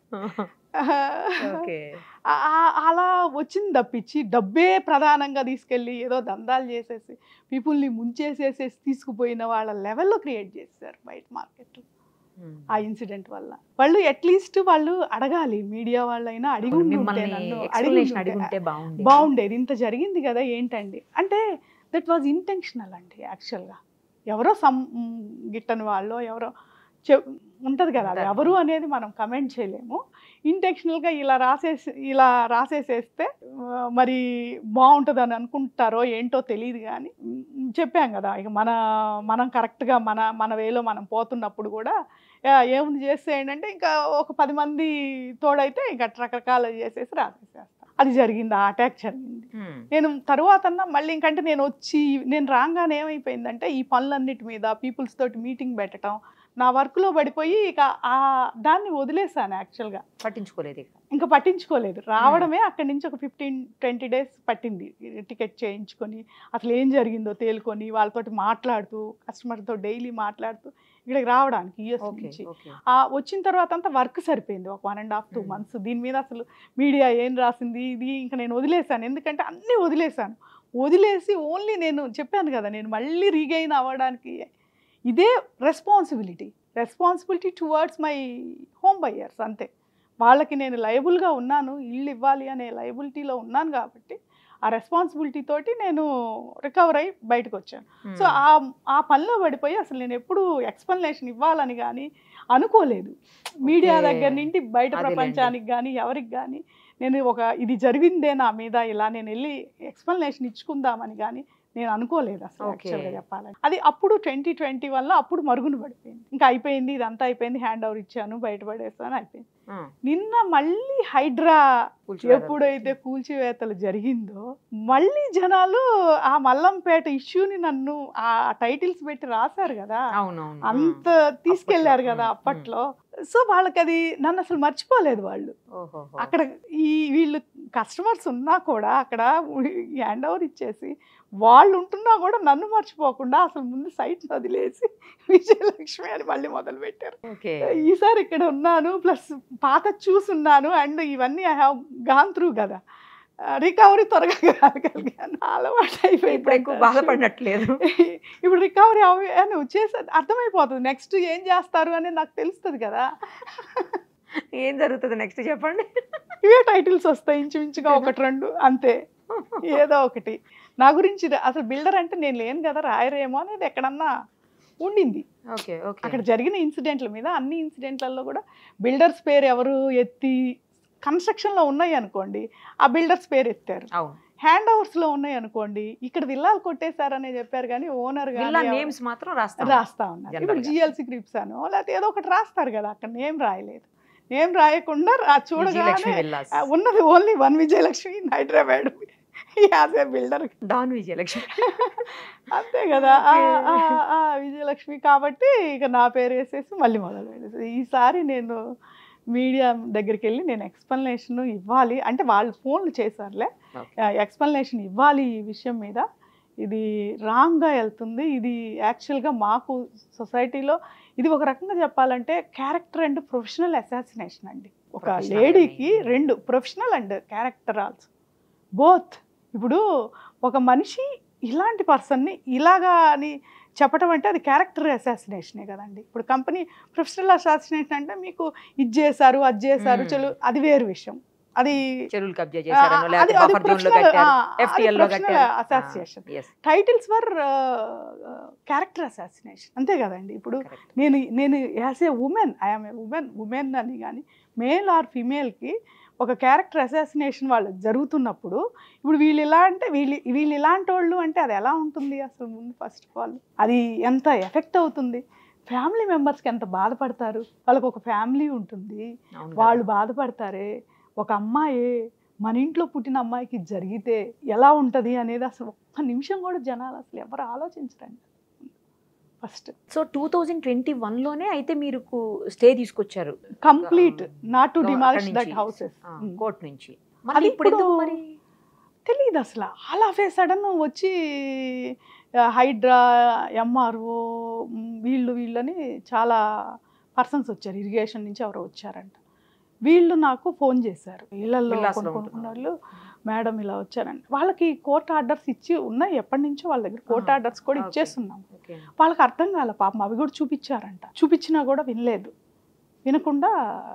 అలా వచ్చింది తప్పించి డబ్బే ప్రధానంగా తీసుకెళ్ళి ఏదో దందాలు చేసేసి పీపుల్ని ముంచేసేసేసి తీసుకుపోయిన వాళ్ళ లెవెల్లో క్రియేట్ చేశారు బయట మార్కెట్లో ఆ ఇన్సిడెంట్ వల్ల. వాళ్ళు అట్లీస్ట్ వాళ్ళు అడగాలి, మీడియా వాళ్ళైనా అడిగి అడిగి బాగుండేది, ఇంత జరిగింది కదా ఏంటండి అంటే. దట్ వాజ్ ఇంటెన్షనల్ అండి యాక్చువల్గా. ఎవరో సమ్ గిట్టని వాళ్ళు ఎవరో చె ఉంటుంది కదా, అది ఎవరు అనేది మనం కమెంట్ చేయలేము. ఇంటెన్షనల్గా ఇలా రాసేసి ఇలా రాసేసేస్తే మరి బాగుంటుంది అని అనుకుంటారో ఏంటో తెలియదు. కానీ చెప్పాం కదా, ఇక మన మనం కరెక్ట్గా మన మన వేలో మనం పోతున్నప్పుడు కూడా ఏముంది చేస్తే ఏంటంటే ఇంకా ఒక పది మంది తోడైతే ఇంకా రకరకాలు చేసేసి రాసేసేస్తాం. అది జరిగింది, ఆ అటాక్ జరిగింది. నేను తర్వాత మళ్ళీ ఇంకంటే నేను వచ్చి నేను రాగానే ఏమైపోయిందంటే ఈ పనులన్నిటి మీద పీపుల్స్ తోటి మీటింగ్ పెట్టడం, నా వర్క్లో పడిపోయి ఇక ఆ దాన్ని వదిలేసాను యాక్చువల్గా. పట్టించుకోలేదు ఇంకా పట్టించుకోలేదు. రావడమే అక్కడి నుంచి ఒక ఫిఫ్టీన్ ట్వంటీ డేస్ పట్టింది టికెట్ చేయించుకొని అసలు ఏం జరిగిందో తేలుకొని వాళ్ళతోటి మాట్లాడుతూ కస్టమర్తో డైలీ మాట్లాడుతూ ఇక్కడికి రావడానికి యూఎస్ నుంచి. ఆ వచ్చిన తర్వాత అంతా వర్క్ సరిపోయింది ఒక one and half two months. దీని మీద అసలు మీడియా ఏం రాసింది ఇది ఇంకా నేను వదిలేసాను. ఎందుకంటే అన్నీ వదిలేసాను. వదిలేసి ఓన్లీ నేను చెప్పాను కదా, నేను మళ్ళీ రీగెయిన్ అవ్వడానికి ఇదే responsibility responsibility towards my home buyers అంతే. వాళ్ళకి నేను లయబుల్గా ఉన్నాను, ఇల్లు ఇవ్వాలి అనే లయబిలిటీలో ఉన్నాను కాబట్టి ఆ రెస్పాన్సిబిలిటీ తోటి నేను రికవర్ అయ్యి బయటకు వచ్చాను. సో ఆ ఆ పనిలో పడిపోయి అసలు నేను ఎప్పుడు ఎక్స్ప్లెనేషన్ ఇవ్వాలని కానీ అనుకోలేదు. మీడియా దగ్గర నుండి బయట ప్రపంచానికి కానీ ఎవరికి కానీ నేను ఒక ఇది జరిగిందే నా మీద ఇలా నేను వెళ్ళి ఎక్స్ప్లెనేషన్ ఇచ్చుకుందామని కానీ నేను అనుకోలేదు అసలు యాక్చువల్గా చెప్పాలని. అది అప్పుడు ట్వంటీ ట్వంటీ వల్ల అప్పుడు మరుగున పడిపోయింది. ఇంకా అయిపోయింది, ఇదంతా అయిపోయింది, హ్యాండ్ ఓవర్ ఇచ్చాను, బయటపడేస్తాను, అయిపోయింది. నిన్న మళ్ళీ హైడ్రా ఎప్పుడైతే కూల్చివేతలు జరిగిందో మళ్ళీ జనాలు ఆ మల్లంపేట ఇష్యూని నన్ను ఆ టైటిల్స్ పెట్టి రాశారు కదా, అంత తీసుకెళ్లారు కదా అప్పట్లో. సో వాళ్ళకి అది నన్ను అసలు మర్చిపోలేదు వాళ్ళు. అక్కడ ఈ వీళ్ళు కస్టమర్స్ ఉన్నా కూడా అక్కడ హ్యాండ్ ఓవర్ ఇచ్చేసి వాళ్ళు ఉంటున్నా కూడా నన్ను మర్చిపోకుండా అసలు ముందు సైట్ వదిలేసి విజయలక్ష్మి అని మళ్ళీ మొదలు పెట్టారు. ఈసారి ఇక్కడ ఉన్నాను, ప్లస్ పాత చూసున్నాను, అండ్ ఇవన్నీ ఐ హ్యావ్ గాన్ త్రూ కదా, రికవరీ త్వరగా కాగలిగాను, అలవాటు అయిపోయింది. ఎక్కువ బాధపడినట్లేదు. ఇప్పుడు రికవరీ అవి చేసే అర్థమైపోతుంది, నెక్స్ట్ ఏం చేస్తారు అని నాకు తెలుస్తుంది కదా. ఏం జరుగుతుంది నెక్స్ట్ చెప్పండి. ఇవే టైటిల్స్ వస్తాయి ఇంచుమించుగా ఒకటి రెండు అంతే, ఏదో ఒకటి. నా గురించి అసలు బిల్డర్ అంటే నేను లేను కదా, రాయరేమో అనేది ఎక్కడన్నా ఉండింది. అక్కడ జరిగిన ఇన్సిడెంట్ల మీద అన్ని ఇన్సిడెంట్లలో కూడా బిల్డర్స్ పేరు ఎవరు ఎత్తి, కన్స్ట్రక్షన్లో ఉన్నాయి అనుకోండి ఆ బిల్డర్స్ పేరు ఎత్తారు, హ్యాండ్ ఓవర్స్ లో ఉన్నాయి అనుకోండి ఇక్కడ విల్లాలు కొట్టేశారనే చెప్పారు కానీ ఓనర్ నేమ్స్ మాత్రం రాస్తా ఉన్నారు. ఇప్పుడు జిఎల్సి క్రిప్స్ అనో లేకపోతే ఏదో ఒకటి రాస్తారు కదా, అక్కడ నేమ్ రాయలేదు. నేమ్ రాయకుండా చూడగానే ఉన్నది only one Vijayalakshmi in Hyderabad as a builder, don Vijayalakshmi అంతే కదా విజయలక్ష్మి. కాబట్టి ఇక నా పేరు వేసేసి మళ్ళీ మొదలు పెట్టేసి ఈసారి నేను మీడియా దగ్గరికి వెళ్ళి నేను ఎక్స్ప్లెనేషన్ ఇవ్వాలి అంటే వాళ్ళు ఫోన్లు చేశారులే, ఎక్స్ప్లెనేషన్ ఇవ్వాలి ఈ విషయం మీద, ఇది రాంగ్గా వెళ్తుంది, ఇది యాక్చువల్గా మాకు సొసైటీలో ఇది ఒక రకంగా చెప్పాలంటే క్యారెక్టర్ అండ్ ప్రొఫెషనల్ అసాసినేషన్ అండి. ఒక లేడీకి రెండు, professional and character also both. ఇప్పుడు ఒక మనిషి ఇలాంటి పర్సన్ని ఇలాగా అని చెప్పటం అంటే అది క్యారెక్టర్ అసాసినేషనే కదండి. ఇప్పుడు కంపెనీ ప్రొఫెషనల్ అసాసినేషన్ అంటే మీకు ఇది చేశారు అది చేశారు చలు అది వేరు విషయం, అది assassination. Titles were character assassination అంతే కదండి. ఇప్పుడు నేను నేను as a woman I'm a woman woman అని కానీ మేల్ ఆర్ ఫిమేల్కి ఒక క్యారెక్టర్ అసాసినేషన్ వాళ్ళు జరుగుతున్నప్పుడు ఇప్పుడు వీళ్ళు ఇలా అంటే వీళ్ళు వీళ్ళు ఇలాంటి వాళ్ళు అంటే అది ఎలా ఉంటుంది అసలు ముందు ఫస్ట్ ఆఫ్ ఆల్ అది ఎంత ఎఫెక్ట్ అవుతుంది, ఫ్యామిలీ మెంబర్స్కి ఎంత బాధపడతారు, వాళ్ళకు ఒక ఫ్యామిలీ ఉంటుంది వాళ్ళు బాధపడతారే, ఒక అమ్మాయి మన ఇంట్లో పుట్టిన అమ్మాయికి జరిగితే ఎలా ఉంటుంది అనేది అసలు ఒక్క నిమిషం కూడా జనాలు అసలు ఎవరు ఆలోచించరండి first. So two thousand twenty one లోనే అయితే మీరు స్టే తీసుకొచ్చారు complete not to demolish that houses court నుంచి. అది ఇప్పుడు తెలియదు అసలు. ఆల్ ఆఫ్ ఏ సడన్ వచ్చి హైడ్రా, ఎంఆర్ఓ, వీళ్ళు వీళ్ళని చాలా పర్సన్స్ వచ్చారు, ఇరిగేషన్ నుంచి ఎవరో వచ్చారంట. వీళ్ళు నాకు ఫోన్ చేశారు, ఇళ్లలో కొనుక్కున్న వాళ్ళు, మేడం ఇలా వచ్చారండి. వాళ్ళకి కోర్టు ఆర్డర్స్ ఇచ్చి ఉన్నాయి ఎప్పటి నుంచో, వాళ్ళ దగ్గర కోర్టు ఆర్డర్స్ కూడా ఇచ్చేస్తున్నాం. వాళ్ళకి అర్థం కాలే పాపం, అవి కూడా చూపించారంట. చూపించినా కూడా వినలేదు. వినకుండా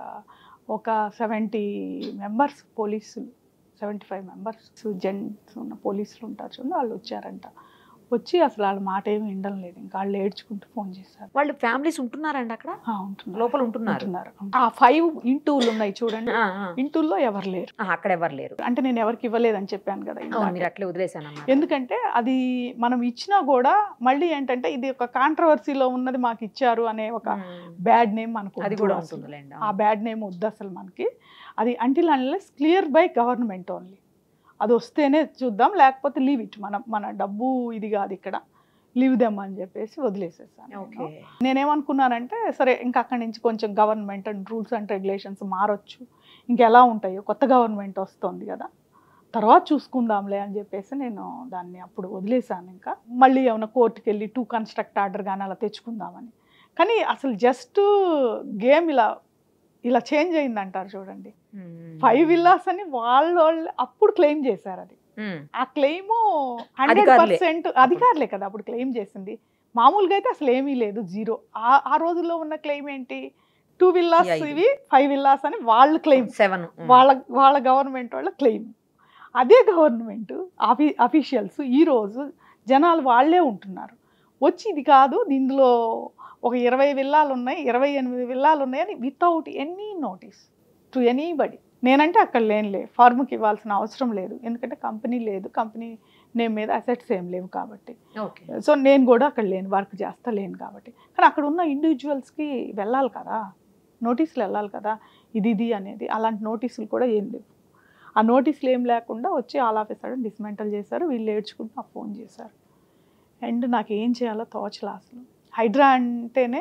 ఒక సెవెంటీ మెంబర్స్ పోలీసులు, సెవెంటీ ఫైవ్ మెంబర్స్ జెంట్స్ ఉన్న పోలీసులు ఉంటారు చూడండి, వాళ్ళు వచ్చారంట. వచ్చి అసలు వాళ్ళ మాట ఏమి వినడం లేదు, ఇంకా వాళ్ళు ఏడ్చుకుంటూ ఫోన్ చేశారు. వాళ్ళు ఫ్యామిలీస్ ఉంటున్నారండి అక్కడ, ఉంటున్నారు, లోపల ఉంటున్నారు. ఆ ఫైవ్ ఇంటూలు ఉన్నాయి చూడండి, ఇంటూల్లో ఎవరు లేరు, అక్కడ ఎవరు లేరు. అంటే నేను ఎవరికి ఇవ్వలేదని చెప్పాను కదా, మీరు అట్లే వదిలేసాను. ఎందుకంటే అది మనం ఇచ్చినా కూడా మళ్ళీ ఏంటంటే ఇది ఒక కాంట్రవర్సీలో ఉన్నది మాకు ఇచ్చారు అనే ఒక బ్యాడ్ నేమ్ మనకు, అది కూడా ఉంటుందిలేండి. ఆ బ్యాడ్ నేమ్ వద్దు అసలు మనకి. అది until unless clear by government only, అది వస్తేనే చూద్దాం, లేకపోతే లీవ్ ఇట్, మన మన డబ్బు ఇది కాదు ఇక్కడ, లీవ్ దెమ్ అని చెప్పేసి వదిలేసేసాను. నేనేమనుకున్నానంటే సరే ఇంకా అక్కడి నుంచి కొంచెం government and rules and regulations మారొచ్చు, ఇంకెలా ఉంటాయో, కొత్త గవర్నమెంట్ వస్తుంది కదా, తర్వాత చూసుకుందాంలే అని చెప్పేసి నేను దాన్ని అప్పుడు వదిలేసాను. ఇంకా మళ్ళీ ఏమైనా కోర్టుకి వెళ్ళి టూ కన్స్ట్రక్ట్ ఆర్డర్ కానీ అలా తెచ్చుకుందామని. కానీ అసలు జస్ట్ గేమ్ ఇలా ఇలా చేంజ్ అయింది అంటారు చూడండి. ఫైవ్ విల్లాస్ అని వాళ్ళు అప్పుడు క్లెయిమ్ చేశారు. అది ఆ క్లెయిమ్ హండ్రెడ్ పర్సెంట్ అధికారులే కదా అప్పుడు క్లెయిమ్ చేసింది. మామూలుగా అయితే అసలు ఏమీ లేదు, జీరో. ఆ రోజుల్లో ఉన్న క్లెయిమ్ ఏంటి, టూ విల్లాస్ ఇవి ఫైవ్ విల్లాస్ అని వాళ్ళు క్లెయిమ్, సెవెన్ వాళ్ళ వాళ్ళ గవర్నమెంట్ వాళ్ళ క్లెయిమ్. అదే గవర్నమెంట్ అఫీ అఫీషియల్స్ ఈరోజు జనాలు వాళ్ళే ఉంటున్నారు వచ్చి, ఇది కాదు ఇందులో ఒక ఇరవై విల్లాలు ఉన్నాయి, ఇరవై ఎనిమిది విల్లాలు ఉన్నాయని without any notice to anybody. నేనంటే అక్కడ లేనులే, ఫార్మ్కి ఇవ్వాల్సిన అవసరం లేదు, ఎందుకంటే కంపెనీ లేదు, కంపెనీ నేమ్ మీద అసెట్స్ ఏం లేవు కాబట్టి. సో నేను కూడా అక్కడ లేను, వర్క్ చేస్తా లేను కాబట్టి. కానీ అక్కడ ఉన్న ఇండివిజువల్స్కి వెళ్ళాలి కదా, నోటీసులు వెళ్ళాలి కదా, ఇది ఇది అనేది. అలాంటి నోటీసులు కూడా ఏం లేవు. ఆ నోటీసులు ఏం లేకుండా వచ్చి all of a sudden dismantle చేశారు. వీళ్ళు ఏడ్చుకుంటూ నాకు ఫోన్ చేశారు. అండ్ నాకు ఏం చేయాలో తోచలా అసలు. హైడ్రా అంటేనే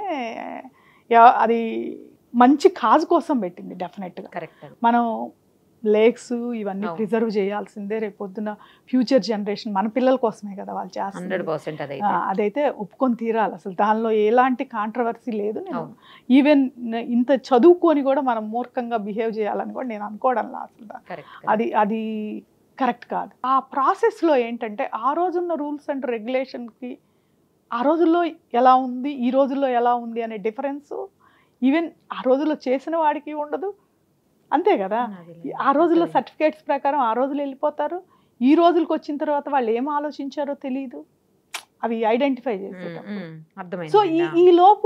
అది మంచి కాజ్ కోసం పెట్టింది డెఫినెట్గా. కరెక్ట్. మనం లేక్స్ ఇవన్నీ ప్రిజర్వ్ చేయాల్సిందే, రేపు పొద్దున ఫ్యూచర్ జనరేషన్ మన పిల్లల కోసమే కదా వాళ్ళు చేస్తారు. అదైతే ఒప్పుకొని తీరాలి, అసలు దానిలో ఎలాంటి కాంట్రవర్సీ లేదు. నేను ఈవెన్ ఇంత చదువుకొని కూడా మనం మూర్ఖంగా బిహేవ్ చేయాలని కూడా నేను అనుకోవడంలా అసలు. అది అది కరెక్ట్ కాదు. ఆ ప్రాసెస్లో ఏంటంటే ఆ రోజున్న రూల్స్ అండ్ రెగ్యులేషన్కి ఆ రోజుల్లో ఎలా ఉంది, ఈ రోజుల్లో ఎలా ఉంది అనే డిఫరెన్స్ ఈవెన్ ఆ రోజుల్లో చేసిన వాడికి ఉండదు, అంతే కదా. ఆ రోజుల్లో సర్టిఫికేట్స్ ప్రకారం ఆ రోజులు వెళ్ళిపోతారు, ఈ రోజులకు వచ్చిన తర్వాత వాళ్ళు ఏం ఆలోచించారో తెలియదు, అవి ఐడెంటిఫై చేసేటప్పుడు. సో ఈ ఈ లోపు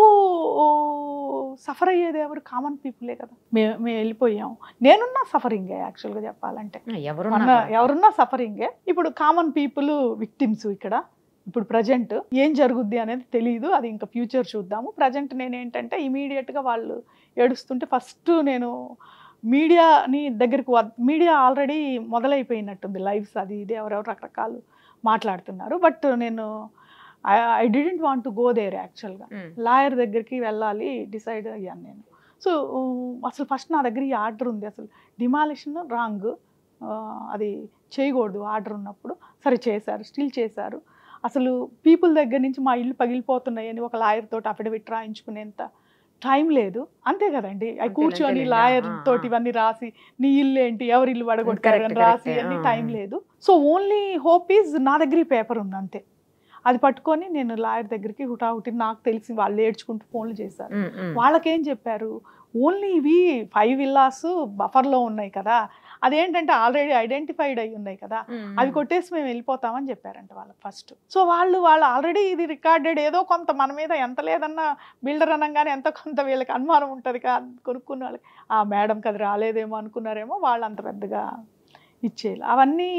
సఫర్ అయ్యేది ఎవరు, కామన్ పీపులే కదా. మేము మేము వెళ్ళిపోయాం, నేనున్నా సఫరింగే యాక్చువల్గా చెప్పాలంటే, ఎవరున్నా సఫరింగే. ఇప్పుడు కామన్ పీపుల్ విక్టిమ్స్ ఇక్కడ. ఇప్పుడు ప్రజెంట్ ఏం జరుగుద్ది అనేది తెలియదు, అది ఇంకా ఫ్యూచర్ చూద్దాము. ప్రజెంట్ నేనేంటంటే ఇమీడియట్గా వాళ్ళు ఏడుస్తుంటే ఫస్ట్ నేను మీడియాని దగ్గరికి, మీడియా ఆల్రెడీ మొదలైపోయినట్టుంది లైవ్స్ అది ఇది, ఎవరెవరు రకరకాలు మాట్లాడుతున్నారు. బట్ నేను I didn't want to go there యాక్చువల్గా. లాయర్ దగ్గరికి వెళ్ళాలి డిసైడ్ అయ్యాను నేను. సో అసలు ఫస్ట్ నా దగ్గర ఈ ఆర్డర్ ఉంది, అసలు డిమాలిషన్ రాంగ్, అది చేయకూడదు ఆర్డర్ ఉన్నప్పుడు. సరే చేశారు, స్టిల్ చేశారు. అసలు పీపుల్ దగ్గర నుంచి మా ఇల్లు పగిలిపోతున్నాయని ఒక లాయర్ తోటి అఫిడవిట్ రాయించుకునేంత టైం లేదు, అంతే కదండి. అవి కూర్చొని లాయర్ తోటి ఇవన్నీ రాసి నీ ఇల్లు ఏంటి, ఎవరి ఇల్లు పడగొట్టారని రాసి అన్ని టైం లేదు. సో ఓన్లీ హోప్ ఈజ్ నా దగ్గర ఈ పేపర్ ఉంది అంతే. అది పట్టుకొని నేను లాయర్ దగ్గరికి హుటాహుటి, నాకు తెలిసి వాళ్ళు ఏడ్చుకుంటూ ఫోన్లు చేశారు. వాళ్ళకేం చెప్పారు, ఓన్లీ ఇవి ఫైవ్ విల్లాస్ బఫర్లో ఉన్నాయి కదా, అదేంటంటే ఆల్రెడీ ఐడెంటిఫైడ్ అయి ఉన్నాయి కదా, అవి కొట్టేసి మేము వెళ్ళిపోతామని చెప్పారంట వాళ్ళకి ఫస్ట్. సో వాళ్ళు వాళ్ళు ఆల్రెడీ ఇది రికార్డెడ్, ఏదో కొంత మన మీద ఎంత లేదన్నా బిల్డర్ అనగానే ఎంత కొంత వీళ్ళకి అనుమానం ఉంటుంది కదా కొనుక్కున్న వాళ్ళకి. ఆ మేడంకి అది రాలేదేమో అనుకున్నారేమో, వాళ్ళు అంత పెద్దగా ఇచ్చేయాలి. అవన్నీ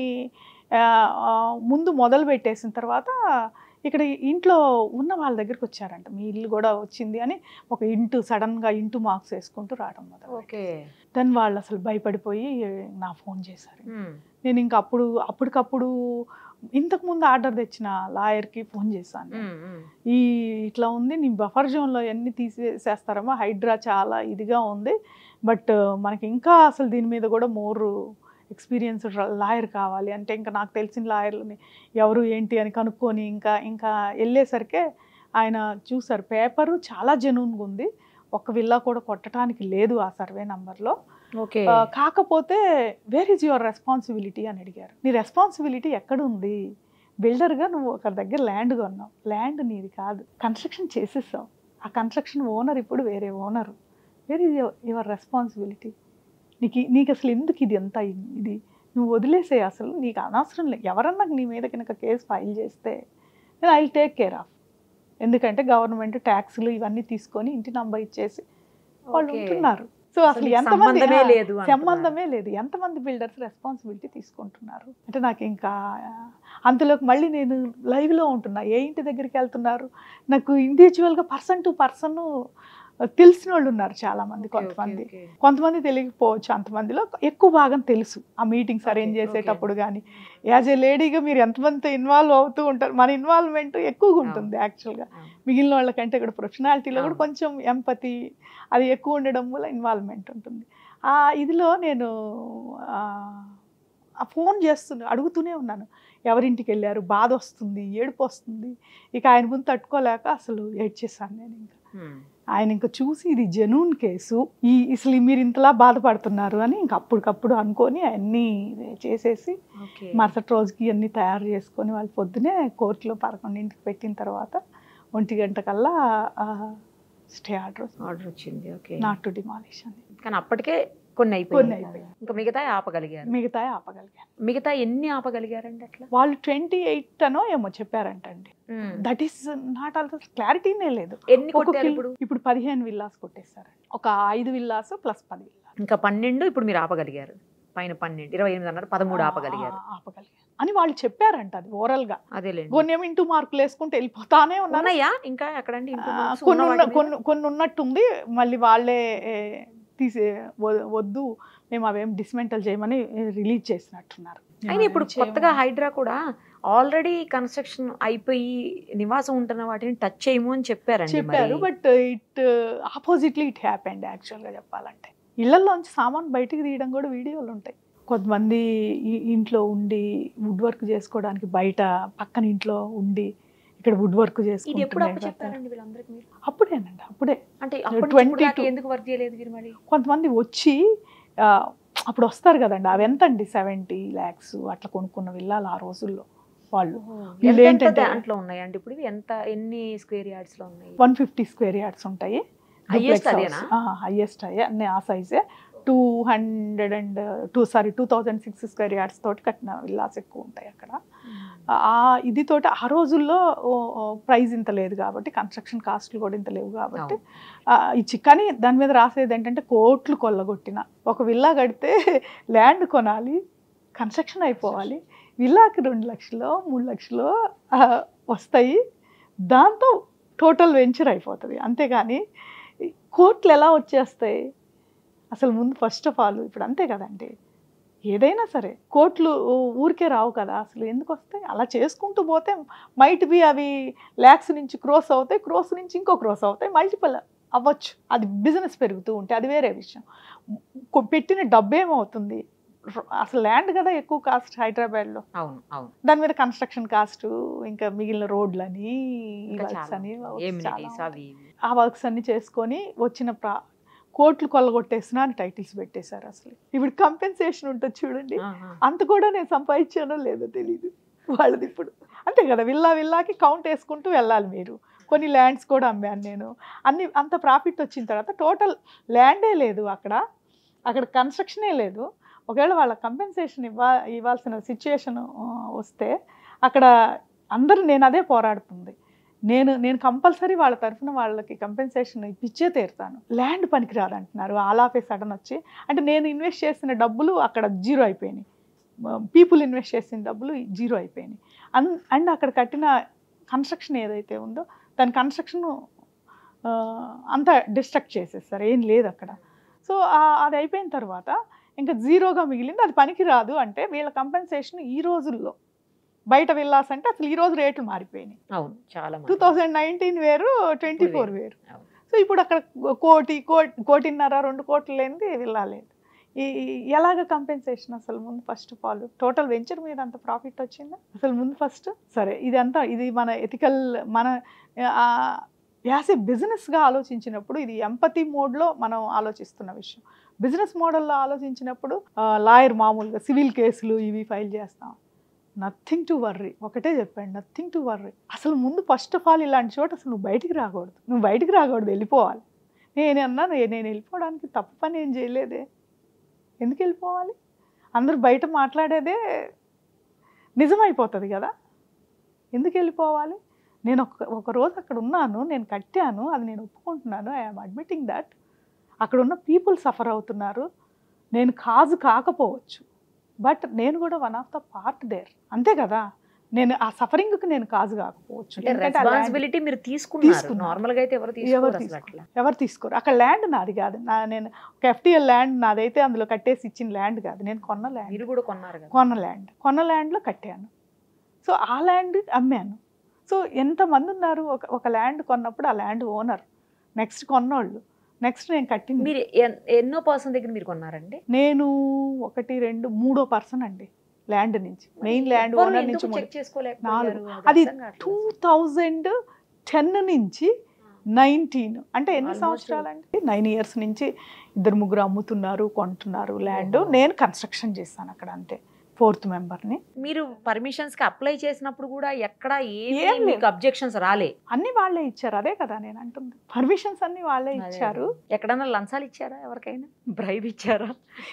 ముందు మొదలు పెట్టేసిన తర్వాత ఇక్కడ ఇంట్లో ఉన్న వాళ్ళ దగ్గరికి వచ్చారంట, మీ ఇల్లు కూడా వచ్చింది అని ఒక ఇంటూ సడన్గా ఇంటూ మార్క్స్ వేసుకుంటూ రావడం మొదలు. ఓకే. దాన్ని వాళ్ళు అసలు భయపడిపోయి నా ఫోన్ చేశారు. నేను ఇంకా అప్పుడు అప్పటికప్పుడు ఇంతకుముందు ఆర్డర్ తెచ్చిన లాయర్కి ఫోన్ చేశాను, ఈ ఇట్లా ఉంది, నీ బఫర్ జోన్లో ఎన్ని తీసేసేస్తారమ్మా, హైడ్రా చాలా ఇదిగా ఉంది, బట్ మనకి ఇంకా అసలు దీని మీద కూడా మోర్ ఎక్స్పీరియన్స్డ్ లాయర్ కావాలి అంటే ఇంకా నాకు తెలిసిన లాయర్లని ఎవరు ఏంటి అని కనుక్కొని ఇంకా ఇంకా వెళ్ళేసరికి ఆయన చూసారు పేపరు చాలా జెన్యూన్గా ఉంది, ఒక్క విల్లా కూడా కొట్టడానికి లేదు ఆ సర్వే నంబర్లో. ఓకే, కాకపోతే వేర్ ఈజ్ యువర్ రెస్పాన్సిబిలిటీ అని అడిగారు. నీ రెస్పాన్సిబిలిటీ ఎక్కడుంది? బిల్డర్గా నువ్వు ఒక దగ్గర ల్యాండ్ కొన్నావు, ల్యాండ్ నీది కాదు, కన్స్ట్రక్షన్ చేసేసావు, ఆ కన్స్ట్రక్షన్ ఓనర్ ఇప్పుడు వేరే owner. Where is your responsibility? నీకు నీకు అసలు ఎందుకు ఇది ఎంత ఇది? నువ్వు వదిలేసే, అసలు నీకు అనవసరం లేదు. ఎవరన్నా నీ మీద కనుక కేసు ఫైల్ చేస్తే నేను I will take care of. ఎందుకంటే గవర్నమెంట్ ట్యాక్స్లు ఇవన్నీ తీసుకొని ఇంటి నంబర్ ఇచ్చేసి వాళ్ళు ఉంటున్నారు. సో అసలు ఎంతమంది సంబంధమే లేదు, ఎంతమంది బిల్డర్స్ రెస్పాన్సిబిలిటీ తీసుకుంటున్నారు అంటే నాకు ఇంకా అంతలోకి మళ్ళీ నేను లైవ్లో ఉంటున్నా, ఏ ఇంటి దగ్గరికి వెళ్తున్నారు, నాకు ఇండివిజువల్గా పర్సన్ టు పర్సన్ తెలిసిన వాళ్ళు ఉన్నారు చాలామంది. కొంతమంది కొంతమంది తెలియకపోవచ్చు, అంతమందిలో ఎక్కువ భాగం తెలుసు. ఆ మీటింగ్స్ అరేంజ్ చేసేటప్పుడు కానీ యాజ్ ఏ లేడీగా మీరు ఎంతమందితో ఇన్వాల్వ్ అవుతూ ఉంటారు, మన ఇన్వాల్వ్మెంట్ ఎక్కువగా ఉంటుంది యాక్చువల్గా మిగిలిన వాళ్ళకంటే. ఇక్కడ ప్రొఫెషనాలిటీలో కూడా కొంచెం ఎంపతి అది ఎక్కువ ఉండడం వల్ల ఇన్వాల్వ్మెంట్ ఉంటుంది. ఆ ఇదిలో నేను ఫోన్ చేస్తున్నా అడుగుతూనే ఉన్నాను, ఎవరింటికి వెళ్ళారు, బాధ వస్తుంది, ఏడుపు వస్తుంది. ఇక ఆయన ముందు తట్టుకోలేక అసలు ఏడ్చేసాను నేను. ఇంకా ఆయన ఇంకా చూసి ఇది జెన్యూన్ కేసు, ఈ అసలు మీరు ఇంతలా బాధపడుతున్నారు అని ఇంక అప్పటికప్పుడు అనుకొని అన్నీ చేసేసి మరుసటి రోజుకి అన్నీ తయారు చేసుకొని వాళ్ళు పొద్దునే కోర్టులో పదకొండింటికి పెట్టిన తర్వాత ఒంటి గంట కల్లా స్టే ఆర్డర్ ఆర్డర్ వచ్చింది. ఓకే, నాట్ టు డిమాలిష్ అని. కానీ అప్పటికే కొన్ని అయిపోయింది, ఇంకా మిగతా ఆపగలిగారు. మిగతా ఆపగలిగారు. మిగతా ఎన్ని ఆపగలిగారండి అట్లా? వాళ్ళు ట్వంటీ ఎయిట్ అనో ఏమో చెప్పారంటండి. దట్ ఈస్ నాట్ ఆల్సో క్లారిటీనే లేదు. ఎన్ని కొట్టారు ఇప్పుడు? ఇప్పుడు పదిహేను విల్లాస్ కొట్టేస్తారండి, ఒక ఐదు విల్లాస్ ప్లస్ పది విల్లాస్. ఇంకా పన్నెండు ఇప్పుడు మీరు ఆపగలిగారు. పైన పన్నెండు, ఇరవై ఎనిమిది అన్నారు, పదమూడు ఆపగలిగారు. ఆపగలిగారు అని వాళ్ళు చెప్పారంట, అది ఓవరాల్ గా. అదేలేండి, కొన్ని ఏమో ఇంటూ మార్కులు వేసుకుంటే వెళ్ళిపోతానే ఉన్నాయా ఇంకా ఎక్కడండి? కొన్ని కొన్ని ఉన్నట్టుంది, మళ్ళీ వాళ్ళే తీసే వద్దు మేము అవేం డిస్మెంటల్ చేయమని రిలీజ్ చేసినట్టున్నారు. అయినా ఇప్పుడు కొత్తగా హైడ్రా కూడా ఆల్రెడీ కన్స్ట్రక్షన్ అయిపోయి నివాసం ఉంటున్న వాటిని టచ్ చేయము అని చెప్పారండి. చెప్పారు, but it oppositely it happened. యాక్చువల్గా చెప్పాలంటే ఇళ్లలోంచి సామాన్ బయటికి తీయడం కూడా వీడియోలు ఉంటాయి. కొంతమంది ఇంట్లో ఉండి వుడ్ వర్క్ చేసుకోవడానికి బయట పక్కన ఇంట్లో ఉండి ఇక్కడ వుడ్ వర్క్ చేసుకుంటున్నారు. అప్పుడేనండి, అప్పుడే అంటే ట్వంటీ ఎందుకు వర్క్ చేయలేదు మీరు? మరి కొంతమంది వచ్చి అప్పుడు వస్తారు కదండి, అవి ఎంత అండి సెవెంటీ ల్యాక్స్ అట్లా కొనుక్కున్న విల్లాలు ఆ రోజుల్లో. వాళ్ళు ఏంటంటే దాంట్లో ఉన్నాయండి ఇప్పుడు ఎంత, ఎన్ని స్క్వేర్ యార్డ్స్ లో ఉన్నాయి? వన్ ఫిఫ్టీ స్క్వేర్ యార్డ్స్ ఉంటాయి. హైయెస్ట్ అయ్యే అన్నీ ఆ సైజే. Two hundred and two sorry two thousand six square yards తోటి కట్టిన విల్లాస్ ఎక్కువ ఉంటాయి అక్కడ. ఆ ఇది తోటి ఆ రోజుల్లో ప్రైస్ ఇంత లేదు కాబట్టి, కన్స్ట్రక్షన్ కాస్ట్లు కూడా ఇంత లేవు కాబట్టి ఇచ్చి, కానీ దాని మీద రాసేది ఏంటంటే కోట్లు కొల్లగొట్టిన ఒక విల్లా కడితే ల్యాండ్ కొనాలి, కన్స్ట్రక్షన్ అయిపోవాలి, విల్లాకి రెండు లక్షలు మూడు లక్షలు వస్తాయి, దాంతో టోటల్ వెంచర్ అయిపోతుంది. అంతేగాని కోట్లు ఎలా వచ్చేస్తాయి అసలు? ముందు ఫస్ట్ ఆఫ్ ఆల్ ఇప్పుడు అంతే కదండి, ఏదైనా సరే కోట్లు ఊరికే రావు కదా, అసలు ఎందుకు వస్తాయి? అలా చేసుకుంటూ పోతే మైట్ బి అవి ల్యాక్స్ నుంచి క్రోస్ అవుతాయి, క్రోస్ నుంచి ఇంకో క్రోస్ అవుతాయి, మల్టిపుల్ అవ్వచ్చు. అది బిజినెస్ పెరుగుతూ ఉంటే అది వేరే విషయం. పెట్టిన డబ్బు ఏమవుతుంది? అసలు ల్యాండ్ కదా ఎక్కువ కాస్ట్ హైదరాబాద్లో. అవును అవును. దాని మీద కన్స్ట్రక్షన్ కాస్ట్, ఇంకా మిగిలిన రోడ్లని, వర్క్స్ అని, ఆ వర్క్స్ అన్ని చేసుకొని వచ్చిన ప్రా కోట్లు కొల్లగొట్టేసినా అని టైటిల్స్ పెట్టేశారు. అసలు ఇప్పుడు కంపెన్సేషన్ ఉంటుంది చూడండి, అంత కూడా నేను సంపాదించానో లేదో తెలీదు వాళ్ళది ఇప్పుడు. అంతే కదా, విల్లా విల్లాకి కౌంట్ వేసుకుంటూ వెళ్ళాలి మీరు. కొన్ని ల్యాండ్స్ కూడా అమ్మాను నేను, అన్ని అంత ప్రాఫిట్ వచ్చిన తర్వాత టోటల్ ల్యాండే లేదు అక్కడ, అక్కడ కన్స్ట్రక్షనే లేదు. ఒకవేళ వాళ్ళ కంపెన్సేషన్ ఇవ్వ ఇవ్వాల్సిన సిచ్యుయేషన్ వస్తే అక్కడ అందరూ, నేను అదే పోరాడుతుంది, నేను నేను కంపల్సరీ వాళ్ళ తరఫున వాళ్ళకి కంపెన్సేషన్ ఇప్పించే తీరుతాను. ల్యాండ్ పనికిరాదు అంటున్నారు ఆల్ ఆఫ్ ఏ సడన్ వచ్చి. అంటే నేను ఇన్వెస్ట్ చేసిన డబ్బులు అక్కడ జీరో అయిపోయినాయి, పీపుల్ ఇన్వెస్ట్ చేసిన డబ్బులు జీరో అయిపోయినాయి. అన్ అండ్ అక్కడ కట్టిన కన్స్ట్రక్షన్ ఏదైతే ఉందో దాని కన్స్ట్రక్షన్ అంతా డిస్ట్రక్ట్ చేసేస్తారు, ఏం లేదు అక్కడ. సో అది అయిపోయిన తర్వాత ఇంకా జీరోగా మిగిలింది, అది పనికి రాదు అంటే వీళ్ళ కంపెన్సేషన్ ఈ రోజుల్లో బయట విల్లాస్ అంటే అసలు ఈ రోజు రేట్లు మారిపోయినాయి. అవును, చాలా టూ థౌజండ్ నైన్టీన్ వేరు, ట్వంటీ ఫోర్ వేరు. సో ఇప్పుడు అక్కడ కోటి కోటి కోటిన్నర రెండు కోట్లు లేనిది విల్లా లేదు. ఈ ఎలాగ కంపెన్సేషన్ అసలు ముందు first of all total venture మీద అంత ప్రాఫిట్ వచ్చిందా అసలు ముందు ఫస్ట్? సరే ఇదంతా ఇది మన ఎథికల్ మన యాజ్ ఏ బిజినెస్గా ఆలోచించినప్పుడు ఇది ఎంపతి మోడ్లో మనం ఆలోచిస్తున్న విషయం. బిజినెస్ మోడల్లో ఆలోచించినప్పుడు లాయర్ మామూలుగా సివిల్ కేసులు ఇవి ఫైల్ చేస్తాం. నథింగ్ టు వర్రీ, ఒకటే చెప్పండి, నథింగ్ టు వర్రీ. అసలు ముందు ఫస్ట్ ఆఫ్ ఆల్ ఇలాంటి చోట అసలు నువ్వు బయటికి రాకూడదు, నువ్వు బయటికి రాకూడదు, వెళ్ళిపోవాలి. నేను అన్నాను నేను వెళ్ళిపోవడానికి తప్పు పని ఏం చేయలేదే, ఎందుకు వెళ్ళిపోవాలి? అందరూ బయట మాట్లాడేదే నిజమైపోతుంది కదా, ఎందుకు వెళ్ళిపోవాలి? నేను ఒక ఒక రోజు అక్కడ ఉన్నాను, నేను కట్టాను, అది నేను ఒప్పుకుంటున్నాను, ఐఎమ్ అడ్మిటింగ్ దట్. అక్కడ ఉన్న పీపుల్ సఫర్ అవుతున్నారు, నేను కాజు కాకపోవచ్చు, బట్ నేను కూడా one of the part there, అంతే కదా. నేను ఆ సఫరింగ్కి నేను కాజు కాకపోవచ్చు, రెస్పాన్సిబిలిటీ మీరు తీసుకున్నారు. నార్మల్గా అయితే ఎవరు తీసుకోరు, ఎవరు తీసుకోరు. అక్కడ ల్యాండ్ నాది కాదు, నా నేను ఒక ఎఫ్టీఎల్ ల్యాండ్ నాదైతే అందులో కట్టేసి ఇచ్చిన ల్యాండ్ కాదు, నేను కొన్న ల్యాండ్. మీరు కూడా కొన్నారు, కొన్న ల్యాండ్ కొన్న ల్యాండ్లో కట్టాను. సో ఆ ల్యాండ్ అమ్మాను. సో ఎంతమంది ఉన్నారు, ఒక ఒక ల్యాండ్ కొన్నప్పుడు ఆ ల్యాండ్ ఓనర్, నెక్స్ట్ కొన్నోళ్ళు, నెక్స్ట్ నేను కట్టింది. మీరు ఎన్నో పర్సన్ దగ్గర మీరు కొన్నారండి? నేను ఒకటి రెండు మూడో పర్సన్ అండి ల్యాండ్ నుంచి, మెయిన్ ల్యాండ్ ఓనర్ నుంచి. నాలుగు అది టూ థౌజండ్ టెన్ నుంచి నైన్టీన్ అంటే ఎన్ని సంవత్సరాలు అండి? నైన్ ఇయర్స్ నుంచి ఇద్దరు ముగ్గురు అమ్ముతున్నారు, కొంటున్నారు ల్యాండ్. నేను కన్స్ట్రక్షన్ చేస్తాను అక్కడ, అంతే, ఫోర్త్ మెంబర్ని. మీరు పర్మిషన్స్ కి అప్లై చేసినప్పుడు కూడా ఎక్కడ ఏం మీకు అబ్జెక్షన్స్ రాలే? అన్ని వాళ్ళే ఇచ్చారు, అదే కదా నేను అంటుంది, పర్మిషన్స్ అన్ని వాళ్ళే ఇచ్చారు. ఎక్కడన్నా లంచాలు ఇచ్చారా, ఎవరికైనా బ్రైబ్ ఇచ్చారా?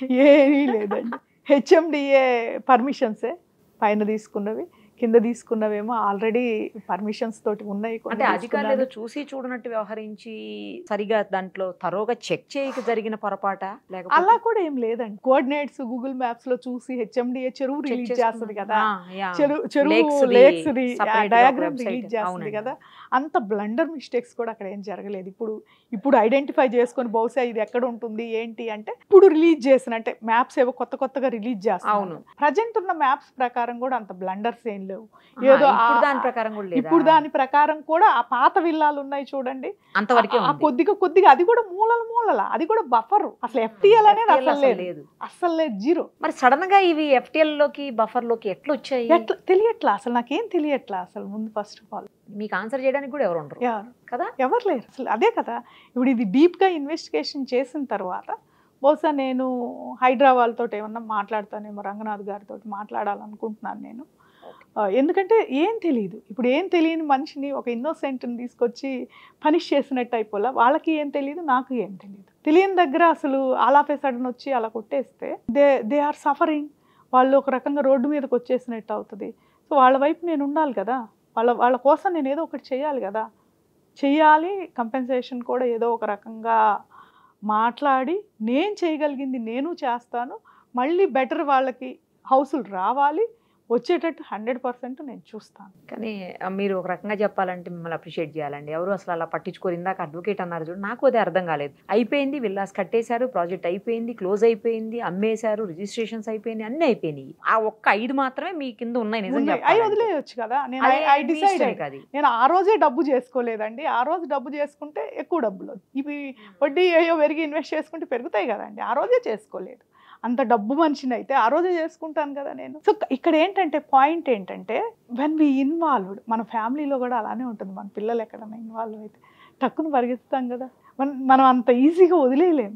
ఏమీ లేదండి, హెచ్ఎండిఏ పర్మిషన్సే పైన తీసుకున్నవి, కింద తీసుకున్నవేమో ఆల్రెడీ పర్మిషన్స్ తోటి ఉన్నాయి. అంటే అధికారులు ఏదో చూసి చూడనట్టు వ్యవహరించి సరిగా దాంట్లో తరోగా చెక్ చేయక జరిగిన పొరపాట? లేకపోతే అలా కూడా ఏం లేదండి. కోఆర్డినేట్స్ గూగుల్ మ్యాప్స్ లో చూసి హెచ్ఎండిఏ చెరువు రిలీజ్ చేస్తుంది కదా, చెరువు చెరువు లేక్స్ డయాగ్రామ్ రిలీజ్ చేస్తుంది కదా, అంత బ్లండర్ మిస్టేక్స్ కూడా అక్కడ ఏం జరగలేదు. ఇప్పుడు ఇప్పుడు ఐడెంటిఫై చేసుకొని బహుశా ఇది ఎక్కడ ఉంటుంది ఏంటి అంటే ఇప్పుడు రిలీజ్ చేసిన, అంటే మ్యాప్స్ ఏవో కొత్త కొత్తగా రిలీజ్ చేస్తాను. ప్రజెంట్ ఉన్న మ్యాప్స్ ప్రకారం కూడా అంత బ్లండర్స్ ఏం లేవు. ఏదో దాని ప్రకారం కూడా లేదు. ఇప్పుడు దాని ప్రకారం కూడా ఆ పాత విల్లాలు ఉన్నాయి చూడండి, అంతవరకే కొద్దిగా కొద్దిగా, అది కూడా మూలల మూలల, అది కూడా బఫర్. అసలు ఎఫ్టీఎల్ అనేది అసలు లేదు, అసలు లేదు, జీరో. మరి సడన్ గా ఇవి ఎఫ్టీఎల్ లోకి బఫర్ లోకి ఎట్లా వచ్చాయి? ఎట్లా తెలియట్లా, అసలు నాకేం తెలియట్లా అసలు ముందు. ఫస్ట్ ఆఫ్ ఆల్ మీకు ఆన్సర్ చేయడానికి కూడా ఎవరు ఉండరు కదా, ఎవరు లేరు అసలు. అదే కదా, ఇప్పుడు ఇది డీప్ గా ఇన్వెస్టిగేషన్ చేసిన తర్వాత బహుశా నేను హైదరాబాద్ తోటి ఏమన్నా మాట్లాడతానేమో, రంగనాథ్ గారితో మాట్లాడాలనుకుంటున్నాను నేను. ఎందుకంటే ఏం తెలియదు, ఇప్పుడు ఏం తెలియని మనిషిని, ఒక ఇన్నోసెంట్ని తీసుకొచ్చి పనిష్ చేసినట్టు అయిపోలే. వాళ్ళకి ఏం తెలియదు, నాకు ఏం తెలియదు. తెలియని దగ్గర అసలు ఆలాపే సడన్ వచ్చి అలా కొట్టేస్తే దే దే ఆర్ సఫరింగ్. వాళ్ళు ఒక రకంగా రోడ్డు మీదకి వచ్చేసినట్టు అవుతుంది. సో వాళ్ళ వైపు నేను ఉండాలి కదా, వాళ్ళ వాళ్ళ కోసం నేను ఏదో ఒకటి చేయాలి కదా, చెయ్యాలి. కంపెన్సేషన్ కూడా ఏదో ఒక రకంగా మాట్లాడి నేను చేయగలిగింది నేను చేస్తాను. మళ్ళీ బెటర్ వాళ్ళకి హౌసులు రావాలి, వచ్చేటట్టు హండ్రెడ్ పర్సెంట్ నేను చూస్తాను. కానీ మీరు ఒక రకంగా చెప్పాలంటే మిమ్మల్ని అప్రిషియేట్ చేయాలండి. ఎవరు అసలు అలా పట్టించుకోరు. ఇందాక అడ్వకేట్ అన్నారు చూడు, నాకు అదే అర్థం కాలేదు. అయిపోయింది, విల్లాస్ కట్టేశారు, ప్రాజెక్ట్ అయిపోయింది, క్లోజ్ అయిపోయింది, అమ్మేశారు, రిజిస్ట్రేషన్స్ అయిపోయింది, అన్ని అయిపోయినాయి. ఆ ఒక్క ఐదు మాత్రమే మీ కింద ఉన్నాయి. నిజంగా అవి వదిలేయచ్చు కదా. నేను ఐ డిసైడ్ నేను ఆ రోజే డబ్బు చేసుకోలేదండి. ఆ రోజు డబ్బు చేసుకుంటే ఎక్కువ డబ్బులు, ఇవి వడ్డీ అయ్యో పెరిగి ఇన్వెస్ట్ చేసుకుంటే పెరుగుతాయి కదండి. ఆ రోజే చేసుకోలేదు. అంత డబ్బు మనిషిని అయితే ఆ రోజే చేసుకుంటాను కదా నేను. సో ఇక్కడ ఏంటంటే పాయింట్ ఏంటంటే వెన్ వి ఇన్వాల్వ్డ్, మన ఫ్యామిలీలో కూడా అలానే ఉంటుంది. మన పిల్లలు ఎక్కడన్నా ఇన్వాల్వ్ అయితే టక్కును పరిగెత్తుతాం కదా, మనం మనం అంత ఈజీగా వదిలేయలేము.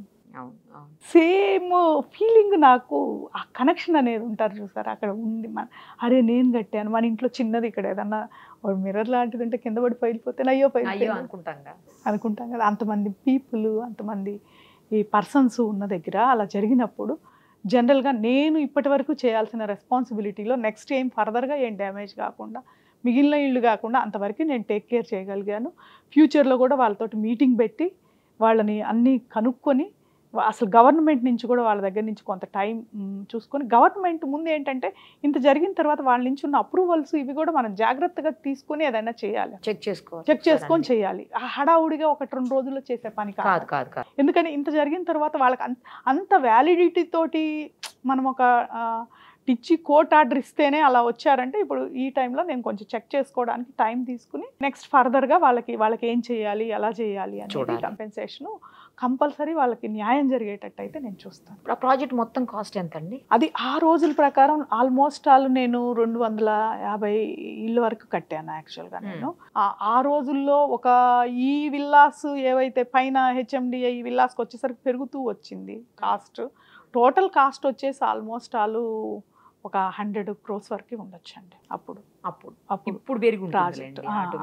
సేమ్ ఫీలింగ్ నాకు, ఆ కనెక్షన్ అనేది ఉంటారు చూసారు, అక్కడ ఉంది. మన అరే నేను కట్టాను, మన ఇంట్లో చిన్నది ఇక్కడ ఏదన్నా మిర్రర్ లాంటిది ఉంటే కింద పడి పైలిపోతే అయ్యో పై అనుకుంటాం అనుకుంటాం కదా. అంతమంది పీపుల్, అంతమంది ఈ పర్సన్స్ ఉన్న దగ్గర అలా జరిగినప్పుడు జనరల్గా నేను ఇప్పటి వరకు చేయాల్సిన రెస్పాన్సిబిలిటీలో నెక్స్ట్ ఏం ఫర్దర్గా ఏం డ్యామేజ్ కాకుండా, మిగిలిన ఇళ్ళు కాకుండా అంతవరకు నేను టేక్ కేర్ చేయగలిగాను. ఫ్యూచర్లో కూడా వాళ్ళతోటి మీటింగ్ పెట్టి వాళ్ళని అన్నీ కనుక్కొని, అసలు గవర్నమెంట్ నుంచి కూడా వాళ్ళ దగ్గర నుంచి కొంత టైం చూసుకొని, గవర్నమెంట్ ముందు ఏంటంటే ఇంత జరిగిన తర్వాత వాళ్ళ నుంచి ఉన్న అప్రూవల్స్ ఇవి కూడా మనం జాగ్రత్తగా తీసుకొని ఏదైనా చేయాలి, చెక్ చేసుకోవాలి చెక్ చేసుకొని చేయాలి. ఆ హడావుడిగా ఒకటి రెండు రోజుల్లో చేసే పని కాదు కాదు ఎందుకని ఇంత జరిగిన తర్వాత వాళ్ళకి అంత అంత వ్యాలిడిటీ తోటి మనం ఒక ఇచ్చి కోర్ట్ ఆర్డర్ ఇస్తేనే అలా వచ్చారంటే ఇప్పుడు ఈ టైంలో నేను కొంచెం చెక్ చేసుకోవడానికి టైం తీసుకుని నెక్స్ట్ ఫర్దర్గా వాళ్ళకి వాళ్ళకి ఏం చేయాలి ఎలా చేయాలి అనేది కంపెన్సేషన్ కంపల్సరీ వాళ్ళకి న్యాయం జరిగేటట్టు అయితే నేను చూస్తాను. ఆ ప్రాజెక్ట్ మొత్తం కాస్ట్ ఎంత అండి? అది ఆ రోజుల ప్రకారం ఆల్మోస్ట్ ఆల్ నేను రెండు వందల యాభై ఇళ్ళ వరకు కట్టాను యాక్చువల్గా. నేను ఆ రోజుల్లో ఒక ఈ విల్లాస్ ఏవైతే పైన హెచ్ఎండిఏ ఈ విల్లాస్కి వచ్చేసరికి పెరుగుతూ వచ్చింది కాస్ట్. టోటల్ కాస్ట్ వచ్చేసి ఆల్మోస్ట్ ఆల్ ఒక హండ్రెడ్ క్రోస్ వరకు ఉండొచ్చు అండి అప్పుడు. అప్పుడు అప్పుడు ఇప్పుడు పెరిగి ప్రాజెక్ట్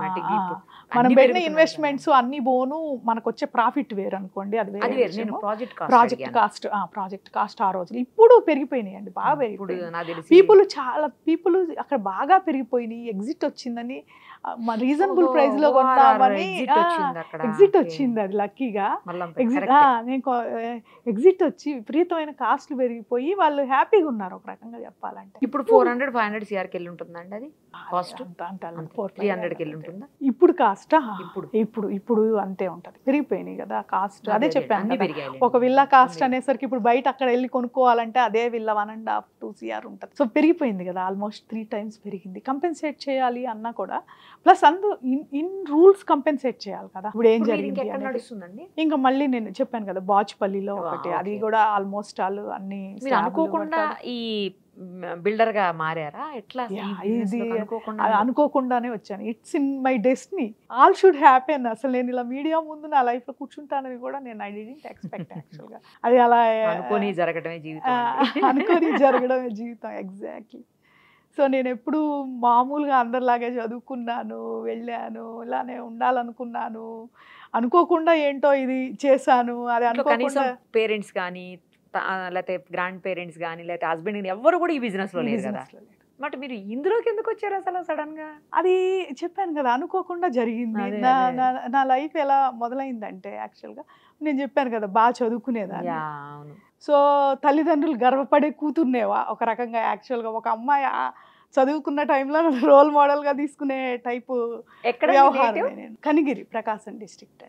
మనం పెట్టిన ఇన్వెస్ట్మెంట్స్ అన్ని బోను మనకు వచ్చే ప్రాఫిట్ వేరు అనుకోండి, అది వేరే. ప్రాజెక్ట్ కాస్ట్ ప్రాజెక్ట్ కాస్ట్ ఆ రోజులు ఇప్పుడు పెరిగిపోయినాయండి, బాగా పెరిగిపోయింది. పీపుల్ చాలా పీపుల్ అక్కడ బాగా పెరిగిపోయినాయి. ఎగ్జిట్ వచ్చిందని రీజనబుల్ ప్రైస్ లో కొన్నామని ఎగ్జిట్ వచ్చింది, అది లక్కీగా ఎగ్జిట్. నేను ఎగ్జిట్ వచ్చి విపరీతమైన కాస్ట్లు పెరిగిపోయి వాళ్ళు హ్యాపీగా ఉన్నారు ఒక రకంగా చెప్పాలంటే. ఇప్పుడు ఫోర్ హండ్రెడ్ ఫైవ్ హండ్రెడ్ సిఆర్కి వెళ్ళి ఉంటుందండి అది కాస్ట్? త్రీ హండ్రెడ్కి వెళ్ళి ఉంటుందా ఇప్పుడు కాస్ట్? ఇప్పుడు ఇప్పుడు ఇప్పుడు అంతే ఉంటది, పెరిగిపోయినాయి కదా కాస్ట్. అదే చెప్పాను, ఒక విల్లా కాస్ట్ అనేసరికి ఇప్పుడు బయట అక్కడ వెళ్ళి కొనుక్కోవాలంటే అదే villa one and half two CR ఉంటుంది. సో పెరిగిపోయింది కదా, ఆల్మోస్ట్ త్రీ టైమ్స్ పెరిగింది. కంపెన్సేట్ చేయాలి అన్నా కూడా ప్లస్ అందు ఇన్ రూల్స్ కంపెన్సేట్ చేయాలి కదా. ఇప్పుడు ఏం జరిగింది నడుస్తుందండి? ఇంకా మళ్ళీ నేను చెప్పాను కదా బాచుపల్లిలో ఒకటి, అది కూడా ఆల్మోస్ట్ ఆల్ అన్ని అనుకోకుండా ఈ బిల్డర్ గా మారారా ఎట్లా? ఇది అనుకోకుండానే వచ్చాను. It's in my destiny, all should happen. అసలు నేను ఇలా మీడియా ముందు నా లైఫ్ లో కూర్చుంటానని కూడా నేను ఐ డిడ్ంట్ ఎక్స్పెక్ట్ యాక్చువల్ గా. అది అలా అనుకోని జరగడమే జీవితం, అనుకోని జరగడమే జీవితం ఎగ్జాక్ట్లీ. సో నేను ఎప్పుడు మామూలుగా అందరిలాగే చదువుకున్నాను, వెళ్ళాను, ఇలానే ఉండాలనుకున్నాను. అనుకోకుండా ఏంటో ఇది చేశాను. అది అనుకోకుండా పేరెంట్స్ కానీ లేకపోతే గ్రాండ్ పేరెంట్స్ కానీ లేకపోతే హస్బెండ్ కానీ ఎవరు కూడా ఈ బిజినెస్ లో లేరు కదా. బట్ మీరు ఇందులోకి ఎందుకు వచ్చారు అసలు సడన్ గా? అది చెప్పాను కదా, అనుకోకుండా జరిగింది. నా నా లైఫ్ ఎలా మొదలైందంటే యాక్చువల్గా నేను చెప్పాను కదా బాగా చదువుకునేదాన్ని. సో తల్లిదండ్రులు గర్వపడే కూతుర్నేవా ఒక రకంగా యాక్చువల్గా. ఒక అమ్మాయి చదువుకున్న టైంలో రోల్ మోడల్ గా తీసుకునే టైపు వ్యవహారం. Kanigiri, Prakasam district.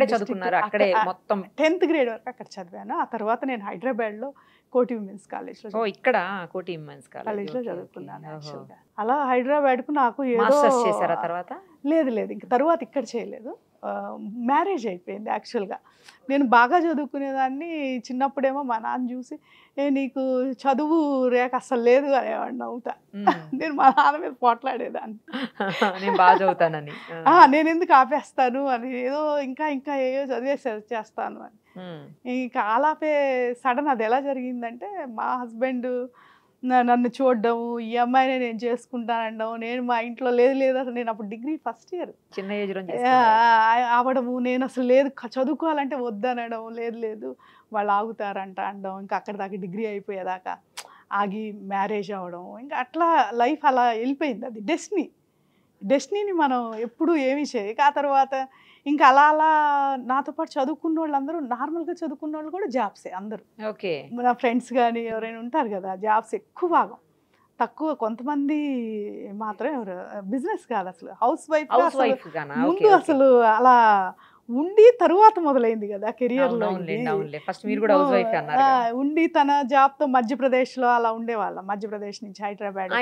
Tenth grade వరకు అక్కడ చదివాను. ఆ తర్వాత నేను హైదరాబాద్ లో కోటి విమెన్స్ కాలేజ్ లో ఇక్కడ కోటి విమెన్స్ కాలేజ్ లో చదువుకున్నాను. అలా హైదరాబాద్ కు నాకు ఏదో చేశారా తర్వాత? లేదు లేదు, ఇంక తర్వాత ఇక్కడ చేయలేదు. మ్యారేజ్ అయిపోయింది యాక్చువల్గా. నేను బాగా చదువుకునేదాన్ని. చిన్నప్పుడేమో మా నాన్న చూసి ఏ నీకు చదువు రేఖ అసలు లేదు అనేవాడిని, అవుతా. నేను మా నాన్న మీద పోట్లాడేదాన్ని, నేను బాగా చదువుతానని. నేను ఎందుకు ఆపేస్తాను అని, ఏదో ఇంకా ఇంకా ఏదో చదివేసి చేస్తాను అని. ఇంకా అలాపే సడన్ అది ఎలా జరిగిందంటే మా హస్బెండ్ నన్ను చూడడం, ఈ అమ్మాయినే నేను చేసుకుంటానడం. నేను మా ఇంట్లో లేదు లేదు అసలు నేను అప్పుడు డిగ్రీ ఫస్ట్ ఇయర్ చిన్న ఏజ్ అవడము, నేను అసలు లేదు చదువుకోవాలంటే వద్దనడం, లేదు లేదు వాళ్ళు ఆగుతారంట అనడం. ఇంకా అక్కడ దాకా డిగ్రీ అయిపోయేదాకా ఆగి మ్యారేజ్ అవ్వడం. ఇంకా అట్లా లైఫ్ అలా వెళ్ళిపోయింది. అది డెస్టినీ. డెస్టినీని మనం ఎప్పుడు ఏమీ చేయక ఆ తర్వాత ఇంకా అలా అలా నాతో పాటు చదువుకున్న వాళ్ళు అందరూ నార్మల్గా చదువుకున్న వాళ్ళు కూడా జాబ్సే అందరూ. ఓకే, నా ఫ్రెండ్స్ కానీ ఎవరైనా ఉంటారు కదా, జాబ్స్ ఎక్కువ భాగం. తక్కువ కొంతమంది మాత్రం ఎవరు బిజినెస్ కాదు అసలు హౌస్ వైఫ్. ముందు అసలు అలా ఉండి తరువాత మొదలైంది కదా కెరియర్ లో. ఉండి తన జాబ్ తో మధ్యప్రదేశ్ లో అలా ఉండేవాళ్ళం. మధ్యప్రదేశ్ నుంచి హైదరాబాద్.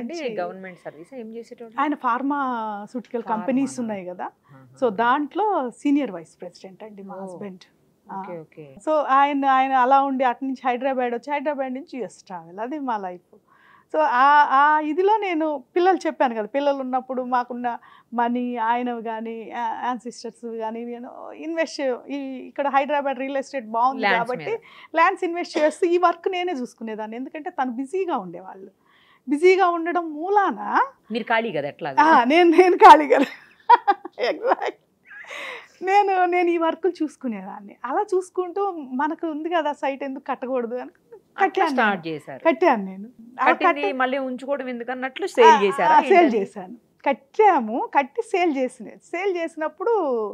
ఆయన ఫార్మాస్యూటికల్ కంపెనీస్ ఉన్నాయి కదా, సో దాంట్లో సీనియర్ వైస్ ప్రెసిడెంట్ అండి మా హస్బెండ్. సో ఆయన ఆయన అలా ఉండి అటు నుంచి హైదరాబాద్ వచ్చి హైదరాబాద్ నుంచి యుఎస్ ట్రావెల్. అది మా లైఫ్. సో ఆ ఇదిలో నేను పిల్లలు చెప్పాను కదా, పిల్లలు ఉన్నప్పుడు మాకున్న మనీ ఆయనవి కానీ యాన్సిస్టర్స్ కానీ నేను ఇన్వెస్ట్ ఈ ఇక్కడ హైదరాబాద్ రియల్ ఎస్టేట్ బాగుంది కాబట్టి ల్యాండ్స్ ఇన్వెస్ట్ చేస్తూ ఈ వర్క్ నేనే చూసుకునేదాన్ని. ఎందుకంటే తను బిజీగా ఉండేవాళ్ళు. బిజీగా ఉండడం మూలాన మీరు ఖాళీ కదా ఎట్లా నేను నేను ఖాళీ కదా ఎగ్జాక్ట్ నేను నేను ఈ వర్కులు చూసుకునేదాన్ని. అలా చూసుకుంటూ మనకు ఉంది కదా సైట్ ఎందుకు కట్టకూడదు అని స్టార్ట్ చేశారు. కట్టాను నేను. మళ్ళీ ఉంచుకోవడం ఎందుకన్నట్లు సేల్ చేశారు. సేల్ చేశాను. కట్టాము, కట్టి సేల్ చేసిన సేల్ చేసినప్పుడు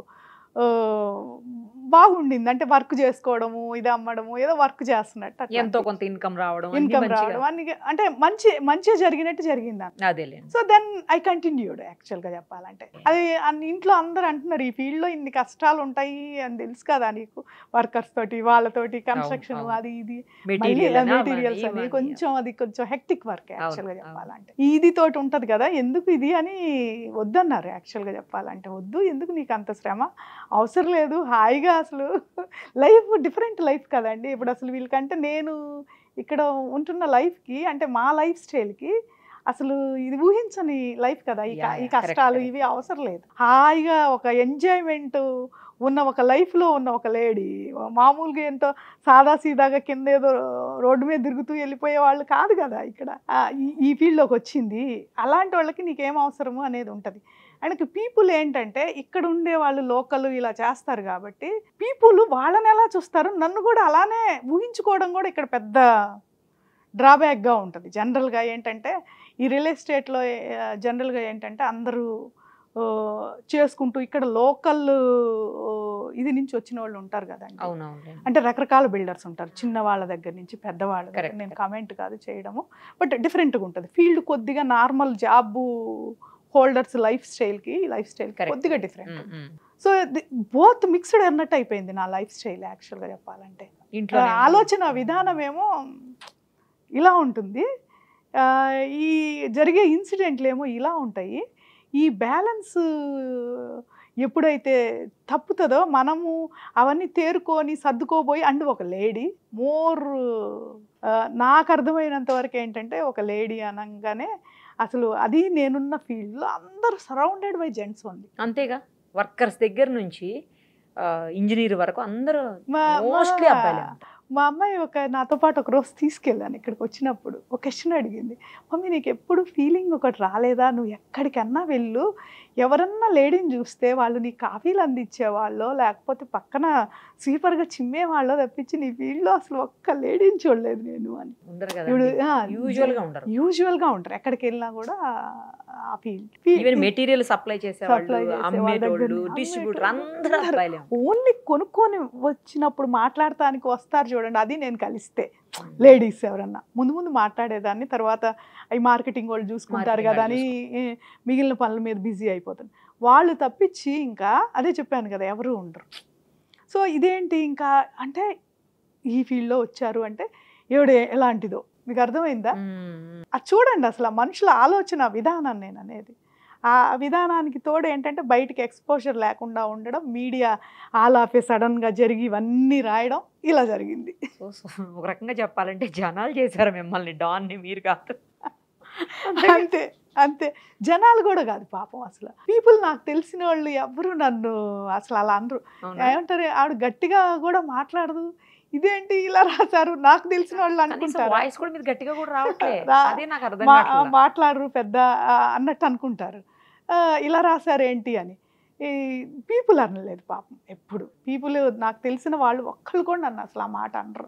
బాగుండింది. అంటే వర్క్ చేసుకోవడము, ఇది అమ్మడము, ఏదో వర్క్ చేస్తున్నట్టు ఎంతో కొంత ఇన్కమ్ రావడం, ఇన్కమ్ రావడం అన్ని అంటే మంచి మంచిగా జరిగినట్టు జరిగింది. సో దెన్ ఐ కంటిన్యూడ్ యాక్చువల్గా చెప్పాలంటే. అది ఇంట్లో అందరూ అంటున్నారు ఈ ఫీల్డ్లో ఇన్ని కష్టాలు ఉంటాయి అని తెలుసు కదా నీకు, వర్కర్స్ తోటి వాళ్ళతోటి కన్స్ట్రక్షన్ అది ఇది మెటీరియల్స్ అని కొంచెం అది కొంచెం హెక్టిక్ వర్క్ యాక్చువల్గా చెప్పాలంటే. ఇది తోటి ఉంటది కదా ఎందుకు ఇది అని వద్దన్నారు యాక్చువల్గా చెప్పాలంటే. వద్దు, ఎందుకు నీకు అంత శ్రమ, అవసరం లేదు, హాయిగా అసలు లైఫ్ డిఫరెంట్ లైఫ్ కదండి. ఇప్పుడు అసలు వీళ్ళకంటే నేను ఇక్కడ ఉంటున్న లైఫ్కి అంటే మా లైఫ్ స్టైల్కి అసలు ఇది ఊహించని లైఫ్ కదా. ఈ ఈ కష్టాలు ఇవి అవసరం లేదు. హాయిగా ఒక ఎంజాయ్మెంట్ ఉన్న ఒక లైఫ్లో ఉన్న ఒక లేడీ, మామూలుగా ఎంతో సాదాసీదాగా కింద ఏదో రోడ్డు మీద తిరుగుతూ వెళ్ళిపోయే వాళ్ళు కాదు కదా ఇక్కడ ఈ ఫీల్డ్లోకి వచ్చింది. అలాంటి వాళ్ళకి నీకేం అవసరము అనేది ఉంటుంది. అండ్ పీపుల్ ఏంటంటే ఇక్కడ ఉండే వాళ్ళు లోకల్ ఇలా చేస్తారు కాబట్టి పీపుల్ వాళ్ళని ఎలా చూస్తారు, నన్ను కూడా అలానే ఊహించుకోవడం కూడా ఇక్కడ పెద్ద డ్రాబ్యాక్గా ఉంటుంది. జనరల్గా ఏంటంటే ఈ రియల్ ఎస్టేట్లో జనరల్గా ఏంటంటే అందరూ చేసుకుంటూ ఇక్కడ లోకల్ ఇది నుంచి వచ్చిన వాళ్ళు ఉంటారు కదండి. అంటే రకరకాల బిల్డర్స్ ఉంటారు, చిన్న వాళ్ళ దగ్గర నుంచి పెద్దవాళ్ళ దగ్గర. నేను కామెంట్ కాదు చేయడము, బట్ డిఫరెంట్గా ఉంటుంది ఫీల్డ్. కొద్దిగా నార్మల్ జాబ్ హోల్డర్స్ లైఫ్ స్టైల్కి లైఫ్ స్టైల్ కొద్దిగా డిఫరెంట్. సో బోత్ మిక్స్డ్ అన్నట్టు అయిపోయింది నా లైఫ్ స్టైల్ యాక్చువల్గా చెప్పాలంటే. ఆలోచన విధానం ఏమో ఇలా ఉంటుంది, ఈ జరిగే ఇన్సిడెంట్లు ఏమో ఇలా ఉంటాయి. ఈ బ్యాలెన్స్ ఎప్పుడైతే తప్పుతుందో మనము అవన్నీ తేరుకొని సర్దుకోబోయి. అండ్ ఒక లేడీ మోర్ నాకు అర్థమైనంత వరకు ఏంటంటే ఒక లేడీ అనగానే అసలు అది నేనున్న ఫీల్డ్లో అందరూ సరౌండెడ్ బై జెంట్స్ ఉంది. అంతేగా, వర్కర్స్ దగ్గర నుంచి ఇంజనీర్ వరకు అందరూ మోస్ట్లీ అబ్బాయిలే. మా అమ్మాయి ఒక నాతో పాటు ఒక రోజు తీసుకెళ్ళాను. ఇక్కడికి వచ్చినప్పుడు ఒక క్వశ్చన్ అడిగింది, మమ్మీ నీకు ఎప్పుడు ఫీలింగ్ ఒకటి రాలేదా, నువ్వు ఎక్కడికన్నా వెళ్ళు, ఎవరన్నా లేడీని చూస్తే వాళ్ళు నీ కాఫీలు అందించేవాళ్ళు లేకపోతే పక్కన స్వీపర్గా చిమ్మేవాళ్ళు తప్పించి నీ ఫీల్డ్లో అసలు ఒక్క లేడీని చూడలేదు నేను అని. యూజువల్గా ఉంటారు ఎక్కడికి వెళ్ళినా కూడా ఆ ఫీల్డ్. మెటీరియల్ సప్లై చేసేవాళ్ళు, ఓన్లీ కొనుక్కొని వచ్చినప్పుడు మాట్లాడటానికి వస్తారు చూడండి, అది నేను కలిస్తే లేడీస్ ఎవరన్నా ముందు ముందు మాట్లాడేదాన్ని, తర్వాత అవి మార్కెటింగ్ వాళ్ళు చూసుకుంటారు కదా అని మిగిలిన పనుల మీద బిజీ అయిపోతాను. వాళ్ళు తప్పించి ఇంకా అదే చెప్పాను కదా ఎవరు ఉండరు. సో ఇదేంటి ఇంకా అంటే ఈ ఫీల్డ్లో వచ్చారు అంటే ఎవడే ఎలాంటిదో మీకు అర్థమైందా? అది చూడండి అసలు ఆ మనుషుల ఆలోచన విధానం నేను అనేది. ఆ విధానానికి తోడు ఏంటంటే బయటికి ఎక్స్పోజర్ లేకుండా ఉండడం, మీడియా ఆల్ ఆఫ్ ఏ సడన్గా జరిగి ఇవన్నీ రాయడం, ఇలా జరిగింది. ఒక రకంగా చెప్పాలంటే జనాలు చేశారు మిమ్మల్ని, డాన్ని మీరు కాదు. అంతే అంతే, జనాలు కూడా కాదు పాపం. అసలు పీపుల్ నాకు తెలిసిన వాళ్ళు ఎవరు నన్ను అసలు అలా అనరు. ఏమంటారు, ఆవిడ గట్టిగా కూడా మాట్లాడదు, ఇదేంటి ఇలా రాశారు, నాకు తెలిసిన వాళ్ళు అనుకుంటారు. మాట్లాడరు పెద్ద అన్నట్టు అనుకుంటారు, ఇలా రాశారు ఏంటి అని. ఈ పీపుల్ అనలేదు పాపం ఎప్పుడు. పీపుల్ నాకు తెలిసిన వాళ్ళు ఒక్కళ్ళు కూడా నన్ను అసలు ఆ మాట అనరు.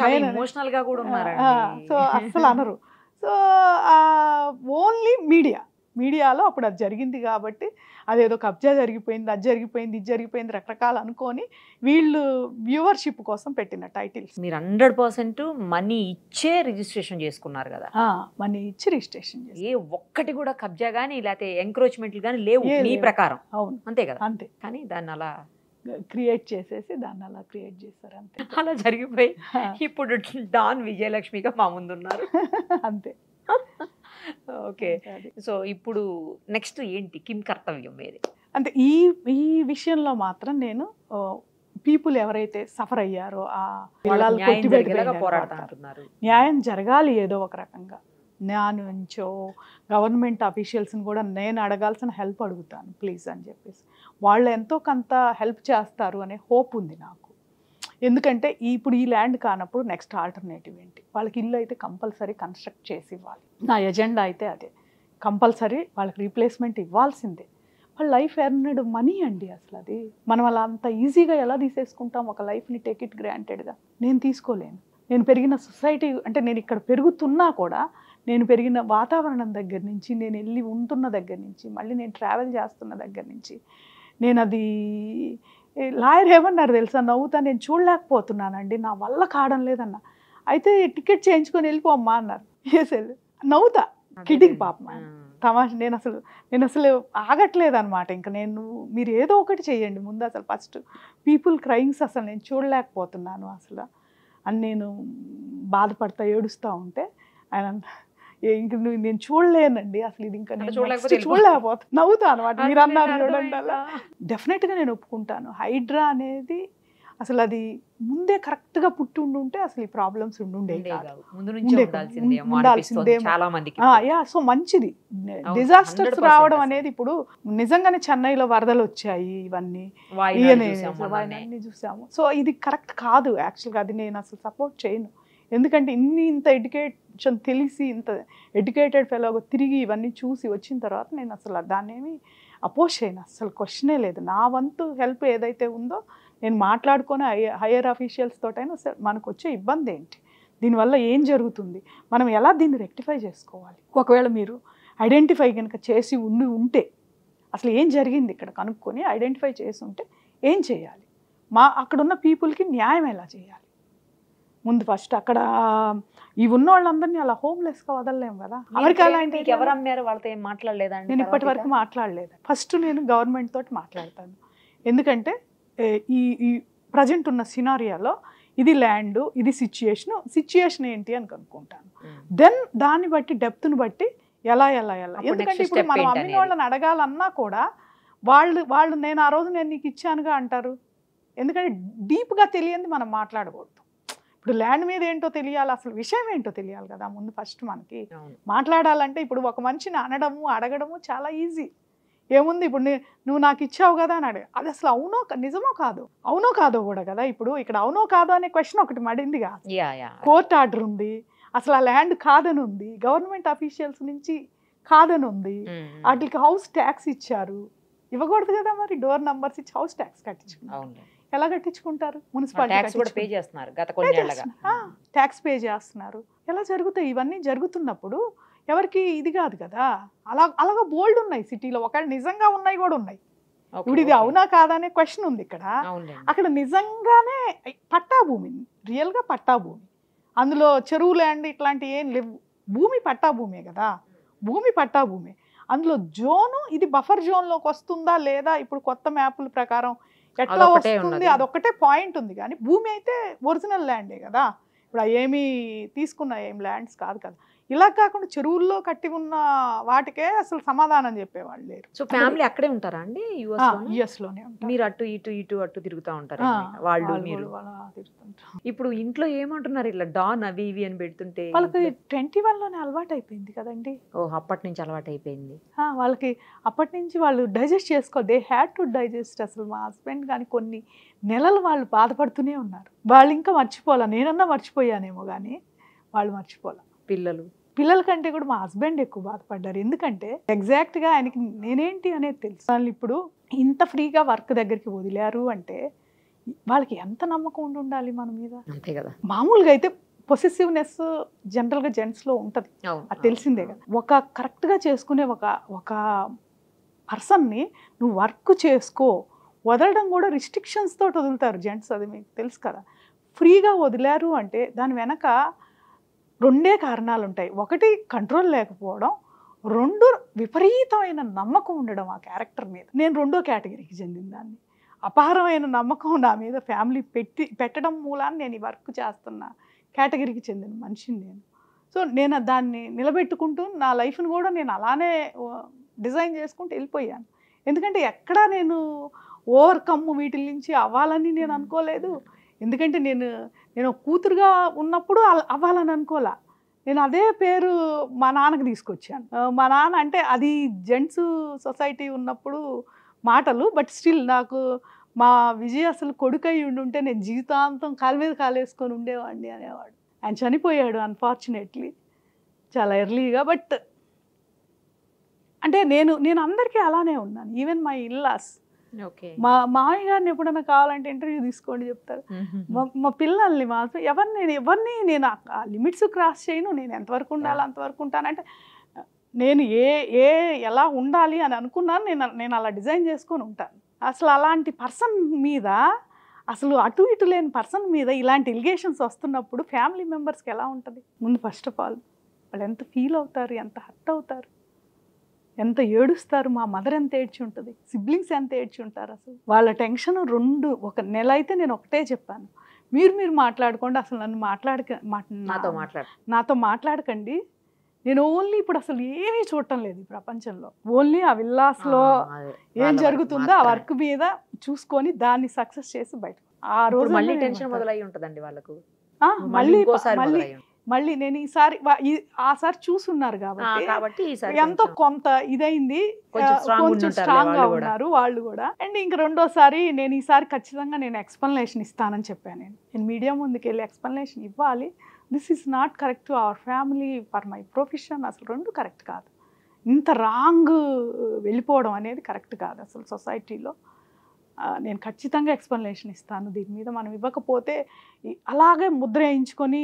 సో అసలు అనరు. సో ఓన్లీ మీడియా మీడియాలో అప్పుడు అది జరిగింది కాబట్టి అదేదో కబ్జా జరిగిపోయింది, అది జరిగిపోయింది, ఇది జరిగిపోయింది రకరకాలు అనుకొని వీళ్ళు వ్యూవర్షిప్ కోసం పెట్టిన టైటిల్స్. మీరు హండ్రెడ్ పర్సెంట్ మనీ ఇచ్చే రిజిస్ట్రేషన్ చేసుకున్నారు కదా? మనీ ఇచ్చి రిజిస్ట్రేషన్. ఏ ఒక్కటి కూడా కబ్జా కానీ లేకపోతే ఎంక్రోచ్మెంట్లు కానీ లేవు మీ ప్రకారం? అవును, అంతే కదా. అంతే. కానీ దాన్ని అలా క్రియేట్ చేసేసి దాన్ని అలా క్రియేట్ చేస్తారు అంతే. అలా జరిగిపోయి ఇప్పుడు డాన్ విజయలక్ష్మిగా మా ముందున్నారు. అంతే. ఓకే, సో ఇప్పుడు నెక్స్ట్ ఏంటి కిమ్ కర్తవ్యం ఏది? అంటే ఈ ఈ విషయంలో మాత్రం నేను పీపుల్ ఎవరైతే సఫర్ అయ్యారో ఆ పోరాడుతున్నారు, న్యాయం జరగాలి ఏదో ఒక రకంగా. నా నుంచో గవర్నమెంట్ అఫీషియల్స్ని కూడా నేను అడగాల్సిన హెల్ప్ అడుగుతాను ప్లీజ్ అని చెప్పేసి. వాళ్ళు ఎంతో కొంత హెల్ప్ చేస్తారు అనే హోప్ ఉంది నాకు. ఎందుకంటే ఇప్పుడు ఈ ల్యాండ్ కానప్పుడు నెక్స్ట్ ఆల్టర్నేటివ్ ఏంటి? వాళ్ళకి ఇల్లు అయితే కంపల్సరీ కన్స్ట్రక్ట్ చేసి ఇవ్వాలి. నా ఎజెండా అయితే అదే, కంపల్సరీ వాళ్ళకి రీప్లేస్మెంట్ ఇవ్వాల్సిందే. వాళ్ళ లైఫ్ ఎర్నడ్ మనీ అండి అసలు. అది మనం అలా అంత ఈజీగా ఎలా తీసేసుకుంటాం ఒక లైఫ్ని? టేక్ ఇట్ గ్రాంటెడ్గా నేను తీసుకోలేను. నేను పెరిగిన సొసైటీ అంటే నేను ఇక్కడ పెరుగుతున్నా కూడా నేను పెరిగిన వాతావరణం దగ్గర నుంచి, నేను వెళ్ళి ఉంటున్న దగ్గర నుంచి, మళ్ళీ నేను ట్రావెల్ చేస్తున్న దగ్గర నుంచి, నేను అది లాయర్ ఏమన్నారు తెలుసా, నవ్వుతా, నేను చూడలేకపోతున్నానండి, నా వల్ల కావడం లేదన్న. అయితే టికెట్ చేయించుకొని వెళ్ళిపోమ్మా అన్నారు. వేసేది నవ్వుతా, కిడ్డింగ్ పాపం తమాష. నేను అసలు నేను అసలు ఆగట్లేదు అనమాట. ఇంకా నేను మీరు ఏదో ఒకటి చేయండి ముందు, అసలు ఫస్ట్ పీపుల్ క్రైయింగ్స్ అసలు నేను చూడలేకపోతున్నాను అసలు అని నేను బాధపడతా ఏడుస్తూ ఉంటే ఆయన ఇంక నువ్వు నేను చూడలేనండి అసలు ఇది, ఇంకా నేను చూడలేకపోతా, నవ్వుతా అనమాట. మీరు అన్నారు చూడండి, అలా డెఫినెట్గా నేను ఒప్పుకుంటాను. హైడ్రా అనేది అసలు అది ముందే కరెక్ట్ గా పుట్టి ఉండుంటే అసలు ఈ ప్రాబ్లమ్స్ ఉండుండే యా. సో మంచిది, డిజాస్టర్స్ రావడం అనేది ఇప్పుడు నిజంగానే చెన్నైలో వరదలు వచ్చాయి, ఇవన్నీ ఇవన్నీ చూసాము. సో ఇది కరెక్ట్ కాదు యాక్చువల్గా, అది నేను అసలు సపోర్ట్ చేయను. ఎందుకంటే ఇన్ని ఇంత ఎడ్యుకేషన్ తెలిసి ఇంత ఎడ్యుకేటెడ్ ఫెలోగా తిరిగి ఇవన్నీ చూసి వచ్చిన తర్వాత నేను అసలు దాన్ని ఏమి అపోజ్ చేయను, అసలు క్వశ్చనే లేదు. నా వంతు హెల్ప్ ఏదైతే ఉందో నేను మాట్లాడుకొని హయ్యర్ అఫీషియల్స్ తోటైనా సరే మనకు వచ్చే ఇబ్బంది ఏంటి, దీనివల్ల ఏం జరుగుతుంది, మనం ఎలా దీన్ని రెక్టిఫై చేసుకోవాలి. ఒకవేళ మీరు ఐడెంటిఫై కనుక చేసి ఉండి ఉంటే అసలు ఏం జరిగింది ఇక్కడ కనుక్కొని ఐడెంటిఫై చేసి ఉంటే ఏం చేయాలి, మా అక్కడున్న పీపుల్కి న్యాయం ఎలా చేయాలి ముందు ఫస్ట్. అక్కడ ఈ ఉన్న వాళ్ళందరినీ అలా హోమ్లెస్గా వదలలేము కదా. అమెరికాలో ఎవరు అమ్మారు వాళ్ళతో ఏం మాట్లాడలేదండి? నేను ఇప్పటి వరకు మాట్లాడలేదు. ఫస్ట్ నేను గవర్నమెంట్ తోటి మాట్లాడతాను, ఎందుకంటే ఈ ఈ ప్రజెంట్ ఉన్న సినారియాలో ఇది ల్యాండ్, ఇది సిచ్యుయేషన్, సిచ్యుయేషన్ ఏంటి అని కనుక్కుంటాను. దెన్ దాన్ని బట్టి డెప్త్ని బట్టి ఎలా ఎలా ఎలా ఎందుకంటే ఇప్పుడు మనం అమ్మిన వాళ్ళని అడగాలన్నా కూడా వాళ్ళు వాళ్ళు నేను ఆ రోజు నేను నీకు ఇచ్చానుగా అంటారు. ఎందుకంటే డీప్గా తెలియంది మనం మాట్లాడకూడదు. ఇప్పుడు ల్యాండ్ మీద ఏంటో తెలియాలి, అసలు విషయం ఏంటో తెలియాలి కదా ముందు ఫస్ట్ మనకి. మాట్లాడాలంటే ఇప్పుడు ఒక మనిషిని అనడము అడగడము చాలా ఈజీ. ఏముంది ఇప్పుడు నువ్వు నాకు ఇచ్చావు కదా అని అడిగా, అది అసలు అవునో నిజమో కాదు, అవునో కాదో కూడా కదా. ఇప్పుడు ఇక్కడ అవునో కాదో అనే క్వశ్చన్ ఒకటి మడింది కాదు. కోర్ట్ ఆర్డర్ ఉంది, అసలు ఆ ల్యాండ్ కాదని ఉంది, గవర్నమెంట్ అఫీషియల్స్ నుంచి కాదని ఉంది, వాటికి హౌస్ ట్యాక్స్ ఇచ్చారు, ఇవ్వకూడదు కదా మరి. డోర్ నంబర్స్ ఇచ్చి హౌస్ ట్యాక్స్ కట్టించుకున్నారు. ఎలా కట్టించుకుంటారు? మున్సిపాలిటీ ట్యాక్స్ పే చేస్తున్నారు. ఎలా జరుగుతాయి ఇవన్నీ? జరుగుతున్నప్పుడు ఎవరికి ఇది కాదు కదా. అలా అలాగా బోల్డ్ ఉన్నాయి సిటీలో, ఒకవేళ నిజంగా ఉన్నాయి కూడా ఉన్నాయి. ఇప్పుడు ఇది అవునా కాదా అనే క్వశ్చన్ ఉంది ఇక్కడ. అక్కడ నిజంగానే పట్టా భూమి, రియల్ గా పట్టా భూమి, అందులో చెరువు ల్యాండ్ ఇట్లాంటి ఏం లేవు. భూమి పట్టా భూమే కదా, భూమి పట్టా భూమి. అందులో జోను ఇది బఫర్ జోన్ లోకి వస్తుందా లేదా ఇప్పుడు కొత్త మ్యాప్ల ప్రకారం ఎట్లా వస్తుంది అదొక్కటే పాయింట్ ఉంది. కానీ భూమి అయితే ఒరిజినల్ ల్యాండే కదా. ఇప్పుడు ఏమి తీసుకున్న ఏం ల్యాండ్స్ కాదు కదా. ఇలా కాకుండా చెరువుల్లో కట్టి ఉన్న వాటికే అసలు సమాధానం చెప్పేవాళ్ళు లేరు. సో ఫ్యామిలీ అక్కడే ఉంటారా అండి? యుఎస్ లోనే ఉంటారు. మీరు అటు ఇటు ఇటు అటు తిరుగుతూ ఉంటారు వాళ్ళు మీరు? ఇప్పుడు ఇంట్లో ఏమంటున్నారు ఇలా డాన్ అవి ఇవి అని పెడుతుంటే? వాళ్ళకి ట్వంటీ వన్ లోనే అలవాటు అయిపోయింది కదండి. ఓ అప్పటి నుంచి అలవాటు అయిపోయింది వాళ్ళకి. అప్పటి నుంచి వాళ్ళు డైజెస్ట్ చేసుకో, దే హ్యాడ్ టు డైజెస్ట్. అసలు మా హస్బెండ్ కానీ కొన్ని నెలలు వాళ్ళు బాధపడుతూనే ఉన్నారు. వాళ్ళు ఇంకా మర్చిపోలే, నేనన్నా మర్చిపోయానేమో కానీ వాళ్ళు మర్చిపోలే. పిల్లలు పిల్లల కంటే కూడా మా హస్బెండ్ ఎక్కువ బాధపడ్డారు. ఎందుకంటే ఎగ్జాక్ట్గా ఆయనకి నేనేంటి అనేది తెలుసు. వాళ్ళు ఇప్పుడు ఇంత ఫ్రీగా వర్క్ దగ్గరికి వదిలారు అంటే వాళ్ళకి ఎంత నమ్మకం ఉండి ఉండాలి మన మీద. అంతే కదా. మామూలుగా అయితే పొసెసివ్నెస్ జనరల్గా జెంట్స్లో ఉంటుంది, అది తెలిసిందే కదా. ఒక కరెక్ట్గా చేసుకునే ఒక ఒక పర్సన్ని నువ్వు వర్క్ చేసుకో, వదలడం కూడా రిస్ట్రిక్షన్స్ తోటి వదులుతారు జెంట్స్, అది మీకు తెలుసు కదా. ఫ్రీగా వదిలారు అంటే దాని వెనక రెండే కారణాలు ఉంటాయి. ఒకటి కంట్రోల్ లేకపోవడం, రెండు విపరీతమైన నమ్మకం ఉండడం ఆ క్యారెక్టర్ మీద. నేను రెండో కేటగిరీకి చెందిన దాన్ని. అపారమైన నమ్మకం నా మీద ఫ్యామిలీ పెట్టి పెట్టడం మూలాన్ని నేను ఈ వర్క్ చేస్తున్న కేటగిరీకి చెందిన మనిషిని నేను. సో నేను దాన్ని నిలబెట్టుకుంటూ నా లైఫ్ని కూడా నేను అలానే డిజైన్ చేసుకుంటూ వెళ్ళిపోయాను. ఎందుకంటే ఎక్కడా నేను ఓవర్కమ్ వీటి నుంచి అవ్వాలని నేను అనుకోలేదు. ఎందుకంటే నేను నేను కూతురుగా ఉన్నప్పుడు అవ్వాలని అనుకోలే. నేను అదే పేరు మా నాన్నకి తీసుకొచ్చాను. మా నాన్న అంటే అది జెంట్స్ సొసైటీ ఉన్నప్పుడు మాటలు, బట్ స్టిల్ నాకు మా విజయ్ అసలు కొడుకై ఉండుంటే నేను జీవితాంతం కాలు మీద కాలేసుకొని ఉండేవాడిని అనేవాడు. ఆయన చనిపోయాడు అన్ఫార్చునేట్లీ చాలా ఎర్లీగా. బట్ అంటే నేను నేను అందరికీ అలానే ఉన్నాను. ఈవెన్ మై ఇల్లాస్, మా మామయ్య గారిని ఎప్పుడైనా కావాలంటే ఇంటర్వ్యూ తీసుకోండి చెప్తారు. మా పిల్లల్ని మా ఎవరిని నేను ఎవరిని నేను లిమిట్స్ క్రాస్ చేయను. నేను ఎంతవరకు ఉండాలి అంతవరకు ఉంటానంటే నేను ఏ ఏ ఎలా ఉండాలి అని అనుకున్నాను నేను నేను అలా డిజైన్ చేసుకొని ఉంటాను. అసలు అలాంటి పర్సన్ మీద, అసలు అటు ఇటు లేని పర్సన్ మీద ఇలాంటి ఎలిగేషన్స్ వస్తున్నప్పుడు ఫ్యామిలీ మెంబర్స్కి ఎలా ఉంటుంది? ముందు ఫస్ట్ ఆఫ్ ఆల్ వాళ్ళు ఎంత ఫీల్ అవుతారు, ఎంత హర్ట్ అవుతారు, ఎంత ఏడుస్తారు. మా మదర్ ఎంత ఏడ్చి ఉంటుంది, సిబ్లింగ్స్ ఎంత ఏడ్చి ఉంటారు. అసలు వాళ్ళ టెన్షన్ రెండు ఒక నెల అయితే నేను ఒకటే చెప్పాను, మీరు మీరు మాట్లాడుకోండి, అసలు నన్ను మాట్లాడక నాతో మాట్లాడు నాతో మాట్లాడకండి. నేను ఓన్లీ ఇప్పుడు అసలు ఏమీ చూడటం లేదు ఈ ప్రపంచంలో, ఓన్లీ ఆ విల్లాస్లో ఏం జరుగుతుందో ఆ వర్క్ మీద చూసుకొని దాన్ని సక్సెస్ చేసి బయట. ఆ రోజు మళ్ళీ టెన్షన్ మొదలై ఉంటుందండి వాళ్ళకు. మళ్ళీ మళ్ళీ మళ్ళీ నేను ఈసారి ఆసారి చూసున్నారు కాబట్టి ఎంతో కొంత ఇదైంది, కొంచెం స్ట్రాంగ్ గా ఉన్నారు వాళ్ళు కూడా. అండ్ ఇంక రెండోసారి నేను ఈసారి ఖచ్చితంగా నేను ఎక్స్ప్లెనేషన్ ఇస్తానని చెప్పాను. నేను నేను మీడియా ముందుకు వెళ్ళి ఎక్స్ప్లెనేషన్ ఇవ్వాలి. This is not correct to our family, for my profession. అసలు రెండు కరెక్ట్ కాదు, ఇంత రాంగ్ వెళ్ళిపోవడం అనేది కరెక్ట్ కాదు అసలు సొసైటీలో. నేను ఖచ్చితంగా ఎక్స్ప్లెనేషన్ ఇస్తాను. దీని మీద మనం ఇవ్వకపోతే అలాగే ముద్ర వేయించుకొని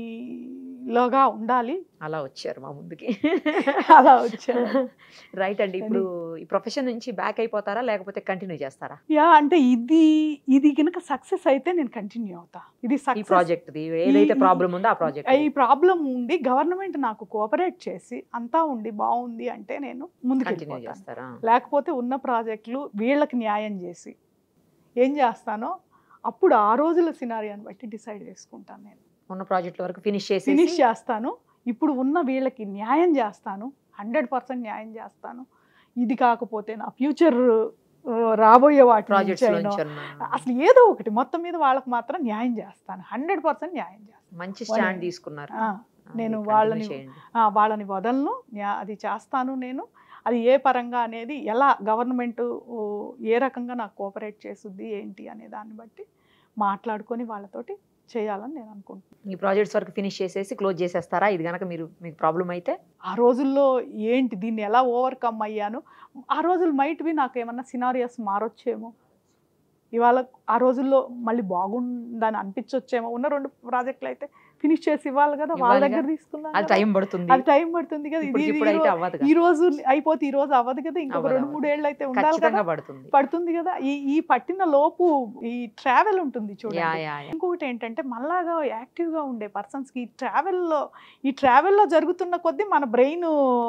లోగా ఉండాలి. అలా వచ్చారు మా ముందుకి, అలా వచ్చారు. రైట్ అండి. ఇప్పుడు ఈ ప్రొఫెషన్ నుంచి బ్యాక్ అయిపోతారా లేకపోతే కంటిన్యూ చేస్తారా? యా, అంటే ఇది ఇది కనుక సక్సెస్ అయితే నేను కంటిన్యూ అవుతా. ఇది ఈ ప్రాజెక్ట్ ఏదైతే ప్రాబ్లం ఉందో ఆ ప్రాజెక్ట్, ఈ ప్రాబ్లం ఉండి గవర్నమెంట్ నాకు కోఆపరేట్ చేసి అంతా ఉండి బాగుంది అంటే నేను ముందుకు కంటిన్యూ చేస్తారా? లేకపోతే ఉన్న ప్రాజెక్టులు వీళ్ళకి న్యాయం చేసి ఏం చేస్తానో అప్పుడు ఆ రోజుల సినారియాని బట్టి డిసైడ్ చేసుకుంటాను. నేను ఉన్న ప్రాజెక్ట్ వరకు ఫినిష్ చేసి ఫినిష్ చేస్తాను. ఇప్పుడు ఉన్న వీళ్ళకి న్యాయం చేస్తాను, హండ్రెడ్ పర్సెంట్ న్యాయం చేస్తాను. ఇది కాకపోతే నా ఫ్యూచర్ రాబోయే వాటి అసలు ఏదో ఒకటి మొత్తం మీద వాళ్ళకి మాత్రం న్యాయం చేస్తాను, హండ్రెడ్ పర్సెంట్ న్యాయం చేస్తాను. మంచి స్టాండ్ తీసుకున్నారు. నేను వాళ్ళని వాళ్ళని వదలను, అది చేస్తాను నేను. అది ఏ పరంగా అనేది, ఎలా గవర్నమెంట్ ఏ రకంగా నాకు కోఆపరేట్ చేస్తుంది ఏంటి అనే దాన్ని బట్టి మాట్లాడుకొని వాళ్ళతోటి చేయాలని నేను అనుకుంటున్నాను. ఈ ప్రాజెక్ట్స్ వరకు ఫినిష్ చేసేసి క్లోజ్ చేసేస్తారా ఇది కనుక మీరు మీకు ప్రాబ్లం అయితే? ఆ రోజుల్లో ఏంటి దీన్ని ఎలా ఓవర్కమ్ అయ్యాను, ఆ రోజులు మైట్ బి నాకు ఏమన్నా సినారియోస్ మారొచ్చేమో, ఇవాళ ఆ రోజుల్లో మళ్ళీ బాగుందని అనిపించొచ్చేమో. ఉన్న రెండు ప్రాజెక్టులు అయితే ఫినిష్ చేసి ఇవ్వాలి కదా, వాళ్ళ దగ్గర తీసుకున్నాను. అది టైం పడుతుంది, అది టైం పడుతుంది కదా. ఇది ఈ రోజు అయిపోతే ఈ రోజు అవ్వదు కదా, ఇంకొక రెండు మూడు ఏళ్ళు అయితే ఉండాలి కదా, పడుతుంది కదా. ఈ ఈ పట్టిన లోపు ఈ ట్రావెల్ ఉంటుంది చూడండి. ఇంకొకటి ఏంటంటే మనలాగా యాక్టివ్ గా ఉండే పర్సన్స్ కి ఈ ట్రావెల్ లో ఈ ట్రావెల్ లో జరుగుతున్న కొద్దీ మన బ్రెయిన్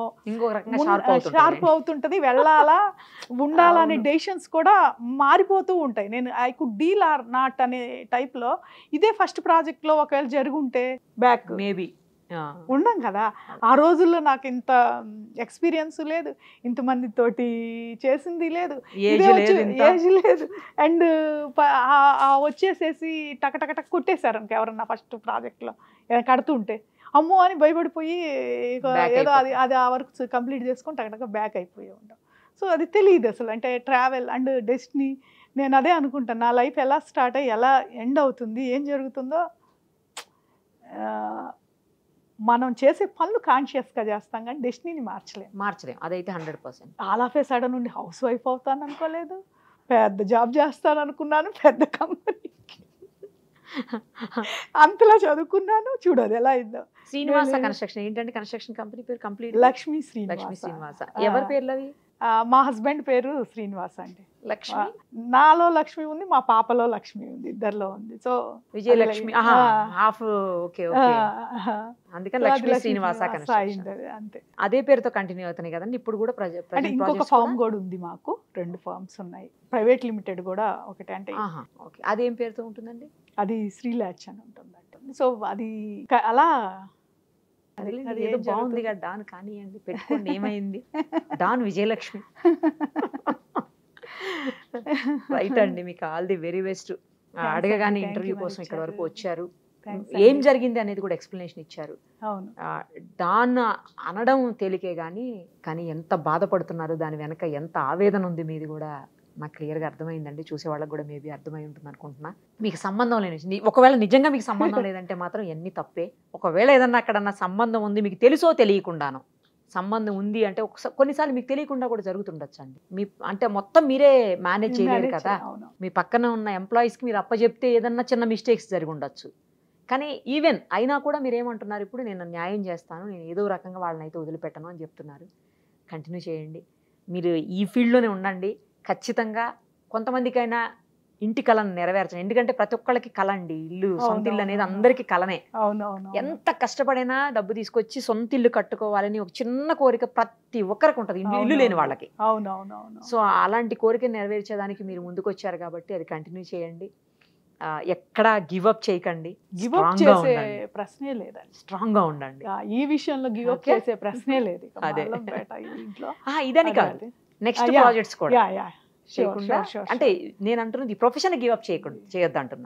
షార్ప్ అవుతుంటది, వెళ్ళాలా ఉండాలనే డెసిషన్స్ కూడా మారిపోతూ ఉంటాయి. నేను I could deal or not అనే టైప్ లో ఇదే ఫస్ట్ ప్రాజెక్ట్ లో ఒకవేళ జరుగుంటే బ్యాక్ మేబీ ఉండం కదా. ఆ రోజుల్లో నాకు ఇంత ఎక్స్పీరియన్స్ లేదు, ఇంతమంది తోటి చేసింది లేదు, ఏజ్ లేదు. అండ్ వచ్చేసేసి టక టక టక్ కొట్టేశారు అనుకో ఎవరన్నా ఫస్ట్ ప్రాజెక్ట్లో కడుతుంటే, అమ్మో అని భయపడిపోయి ఏదో అది అది ఆ వర్క్ కంప్లీట్ చేసుకొని టక టక బ్యాక్ అయిపోయి ఉంటాం. సో అది తెలియదు అసలు, అంటే ట్రావెల్ అండ్ డెస్టినీ. నేను అదే అనుకుంటాను, నా లైఫ్ ఎలా స్టార్ట్ అయ్యి ఎలా ఎండ్ అవుతుంది, ఏం జరుగుతుందో మనం చేసే పనులు కాన్షియస్గా చేస్తాం కానీ డెస్టినీని మార్చలేము మార్చలేము అదైతే hundred percent. All of a sudden నుండి హౌస్ వైఫ్ అవుతాను అనుకోలేదు, పెద్ద జాబ్ చేస్తాను అనుకున్నాను, పెద్ద కంపెనీ అంతలా చదువుకున్నాను, చూడదు ఎలా అయిందో. శ్రీనివాస కన్స్ట్రక్షన్ ఏంటంటే కన్స్ట్రక్షన్ కంపెనీ పేరు కంప్లీట్ లక్ష్మీ శ్రీనివాస. లక్ష్మీ శ్రీనివాస ఎవరి పేర్లు అవి? మా హస్బెండ్ పేరు శ్రీనివాస అండి. లక్ష్మి నాలో లక్ష్మి ఉంది, మా పాపలో లక్ష్మి ఉంది, ఇద్దరిలో ఉంది. So Vijayalakshmi half okay okay అందుకని లక్ష్మీ శ్రీనివాస అంతే. అదే పేరుతో కంటిన్యూ అవుతున్నాయి కదండి ఇప్పుడు కూడా. ఇంకొక ఫార్మ్ కూడా ఉంది మాకు, రెండు ఫార్మ్స్ ఉన్నాయి, ప్రైవేట్ లిమిటెడ్ కూడా ఒకటి. అంటే ఓకే అదేం పేరుతో ఉంటుందండి? అది శ్రీలాచ్ అని ఉంటుంది. సో అది అలా ఏదో బాగుంది కదా డాన్, కానివ్వండి పెట్టుకోండి, ఏమైంది డాన్ విజయలక్ష్మి. రైట్ అండి, మీకు ఆల్ ది వెరీ బెస్ట్. అడగగానే ఇంటర్వ్యూ కోసం ఇక్కడ వరకు వచ్చారు, ఏం జరిగింది అనేది కూడా ఎక్స్ప్లెనేషన్ ఇచ్చారు. డాన్ అనడం తేలికే కానీ కానీ ఎంత బాధపడుతున్నారు, దాని వెనక ఎంత ఆవేదన ఉంది మీది కూడా నాకు క్లియర్గా అర్థమైందండి. చూసే వాళ్ళకి కూడా మేబీ అర్థమై ఉంటుంది అనుకుంటున్నా. మీకు సంబంధం లేని, ఒకవేళ నిజంగా మీకు సంబంధం లేదంటే మాత్రం ఎన్ని తప్పే. ఒకవేళ ఏదన్నా అక్కడన్నా సంబంధం ఉంది, మీకు తెలుసో తెలియకుండానో సంబంధం ఉంది అంటే ఒకసారి కొన్నిసార్లు మీకు తెలియకుండా కూడా జరుగుతుండొచ్చు అండి. మీ అంటే మొత్తం మీరే మేనేజ్ చేయలేరు కదా, మీ పక్కన ఉన్న ఎంప్లాయీస్కి మీరు అప్పచెప్తే ఏదన్నా చిన్న మిస్టేక్స్ జరిగి ఉండొచ్చు. కానీ ఈవెన్ అయినా కూడా మీరు ఏమంటున్నారు, ఇప్పుడు నేను న్యాయం చేస్తాను, నేను ఏదో రకంగా వాళ్ళని అయితే వదిలిపెట్టను అని చెప్తున్నారు. కంటిన్యూ చేయండి, మీరు ఈ ఫీల్డ్లోనే ఉండండి. ఖచ్చితంగా కొంతమందికైనా ఇంటి కళను నెరవేర్చండి. ఎందుకంటే ప్రతి ఒక్కళ్ళకి కళ అండి, ఇల్లు సొంత ఇల్లు అనేది అందరికీ కళనే. అవునవును. ఎంత కష్టపడినా డబ్బు తీసుకొచ్చి సొంత ఇల్లు కట్టుకోవాలని ఒక చిన్న కోరిక ప్రతి ఒక్కరికి ఉంటుంది, ఇల్లు లేని వాళ్ళకి. అవునవునవును. సో అలాంటి కోరిక నెరవేర్చేదానికి మీరు ముందుకు వచ్చారు కాబట్టి అది కంటిన్యూ చేయండి. ఎక్కడ గివ్ అప్ చేయకండి, గివ్ అప్ చేసే ప్రశ్నే లేదండి, స్ట్రాంగ్ గా ఉండండి. ఈ విషయంలో గివ్ అప్ చేసే ప్రశ్నే లేదు. అదే ఇంట్లో ఇదని కాదు, నెక్స్ట్ ప్రాజెక్ట్స్ కూడా చేయకుండా, అంటే నేను అంటున్నది ప్రొఫెషన్ గివ్ అప్ చేయకుండా చేయొద్దు అంటున్నా.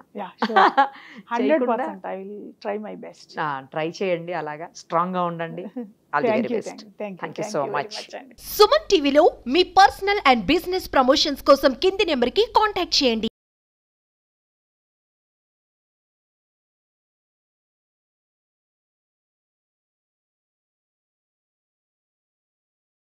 ట్రై చేయండి, అలాగా స్ట్రాంగ్ గా ఉండండి. Thank you so much. Suman టీవీలో మీ పర్సనల్ అండ్ బిజినెస్ ప్రమోషన్స్ కోసం కింది నెంబర్ కి కాంటాక్ట్ చేయండి.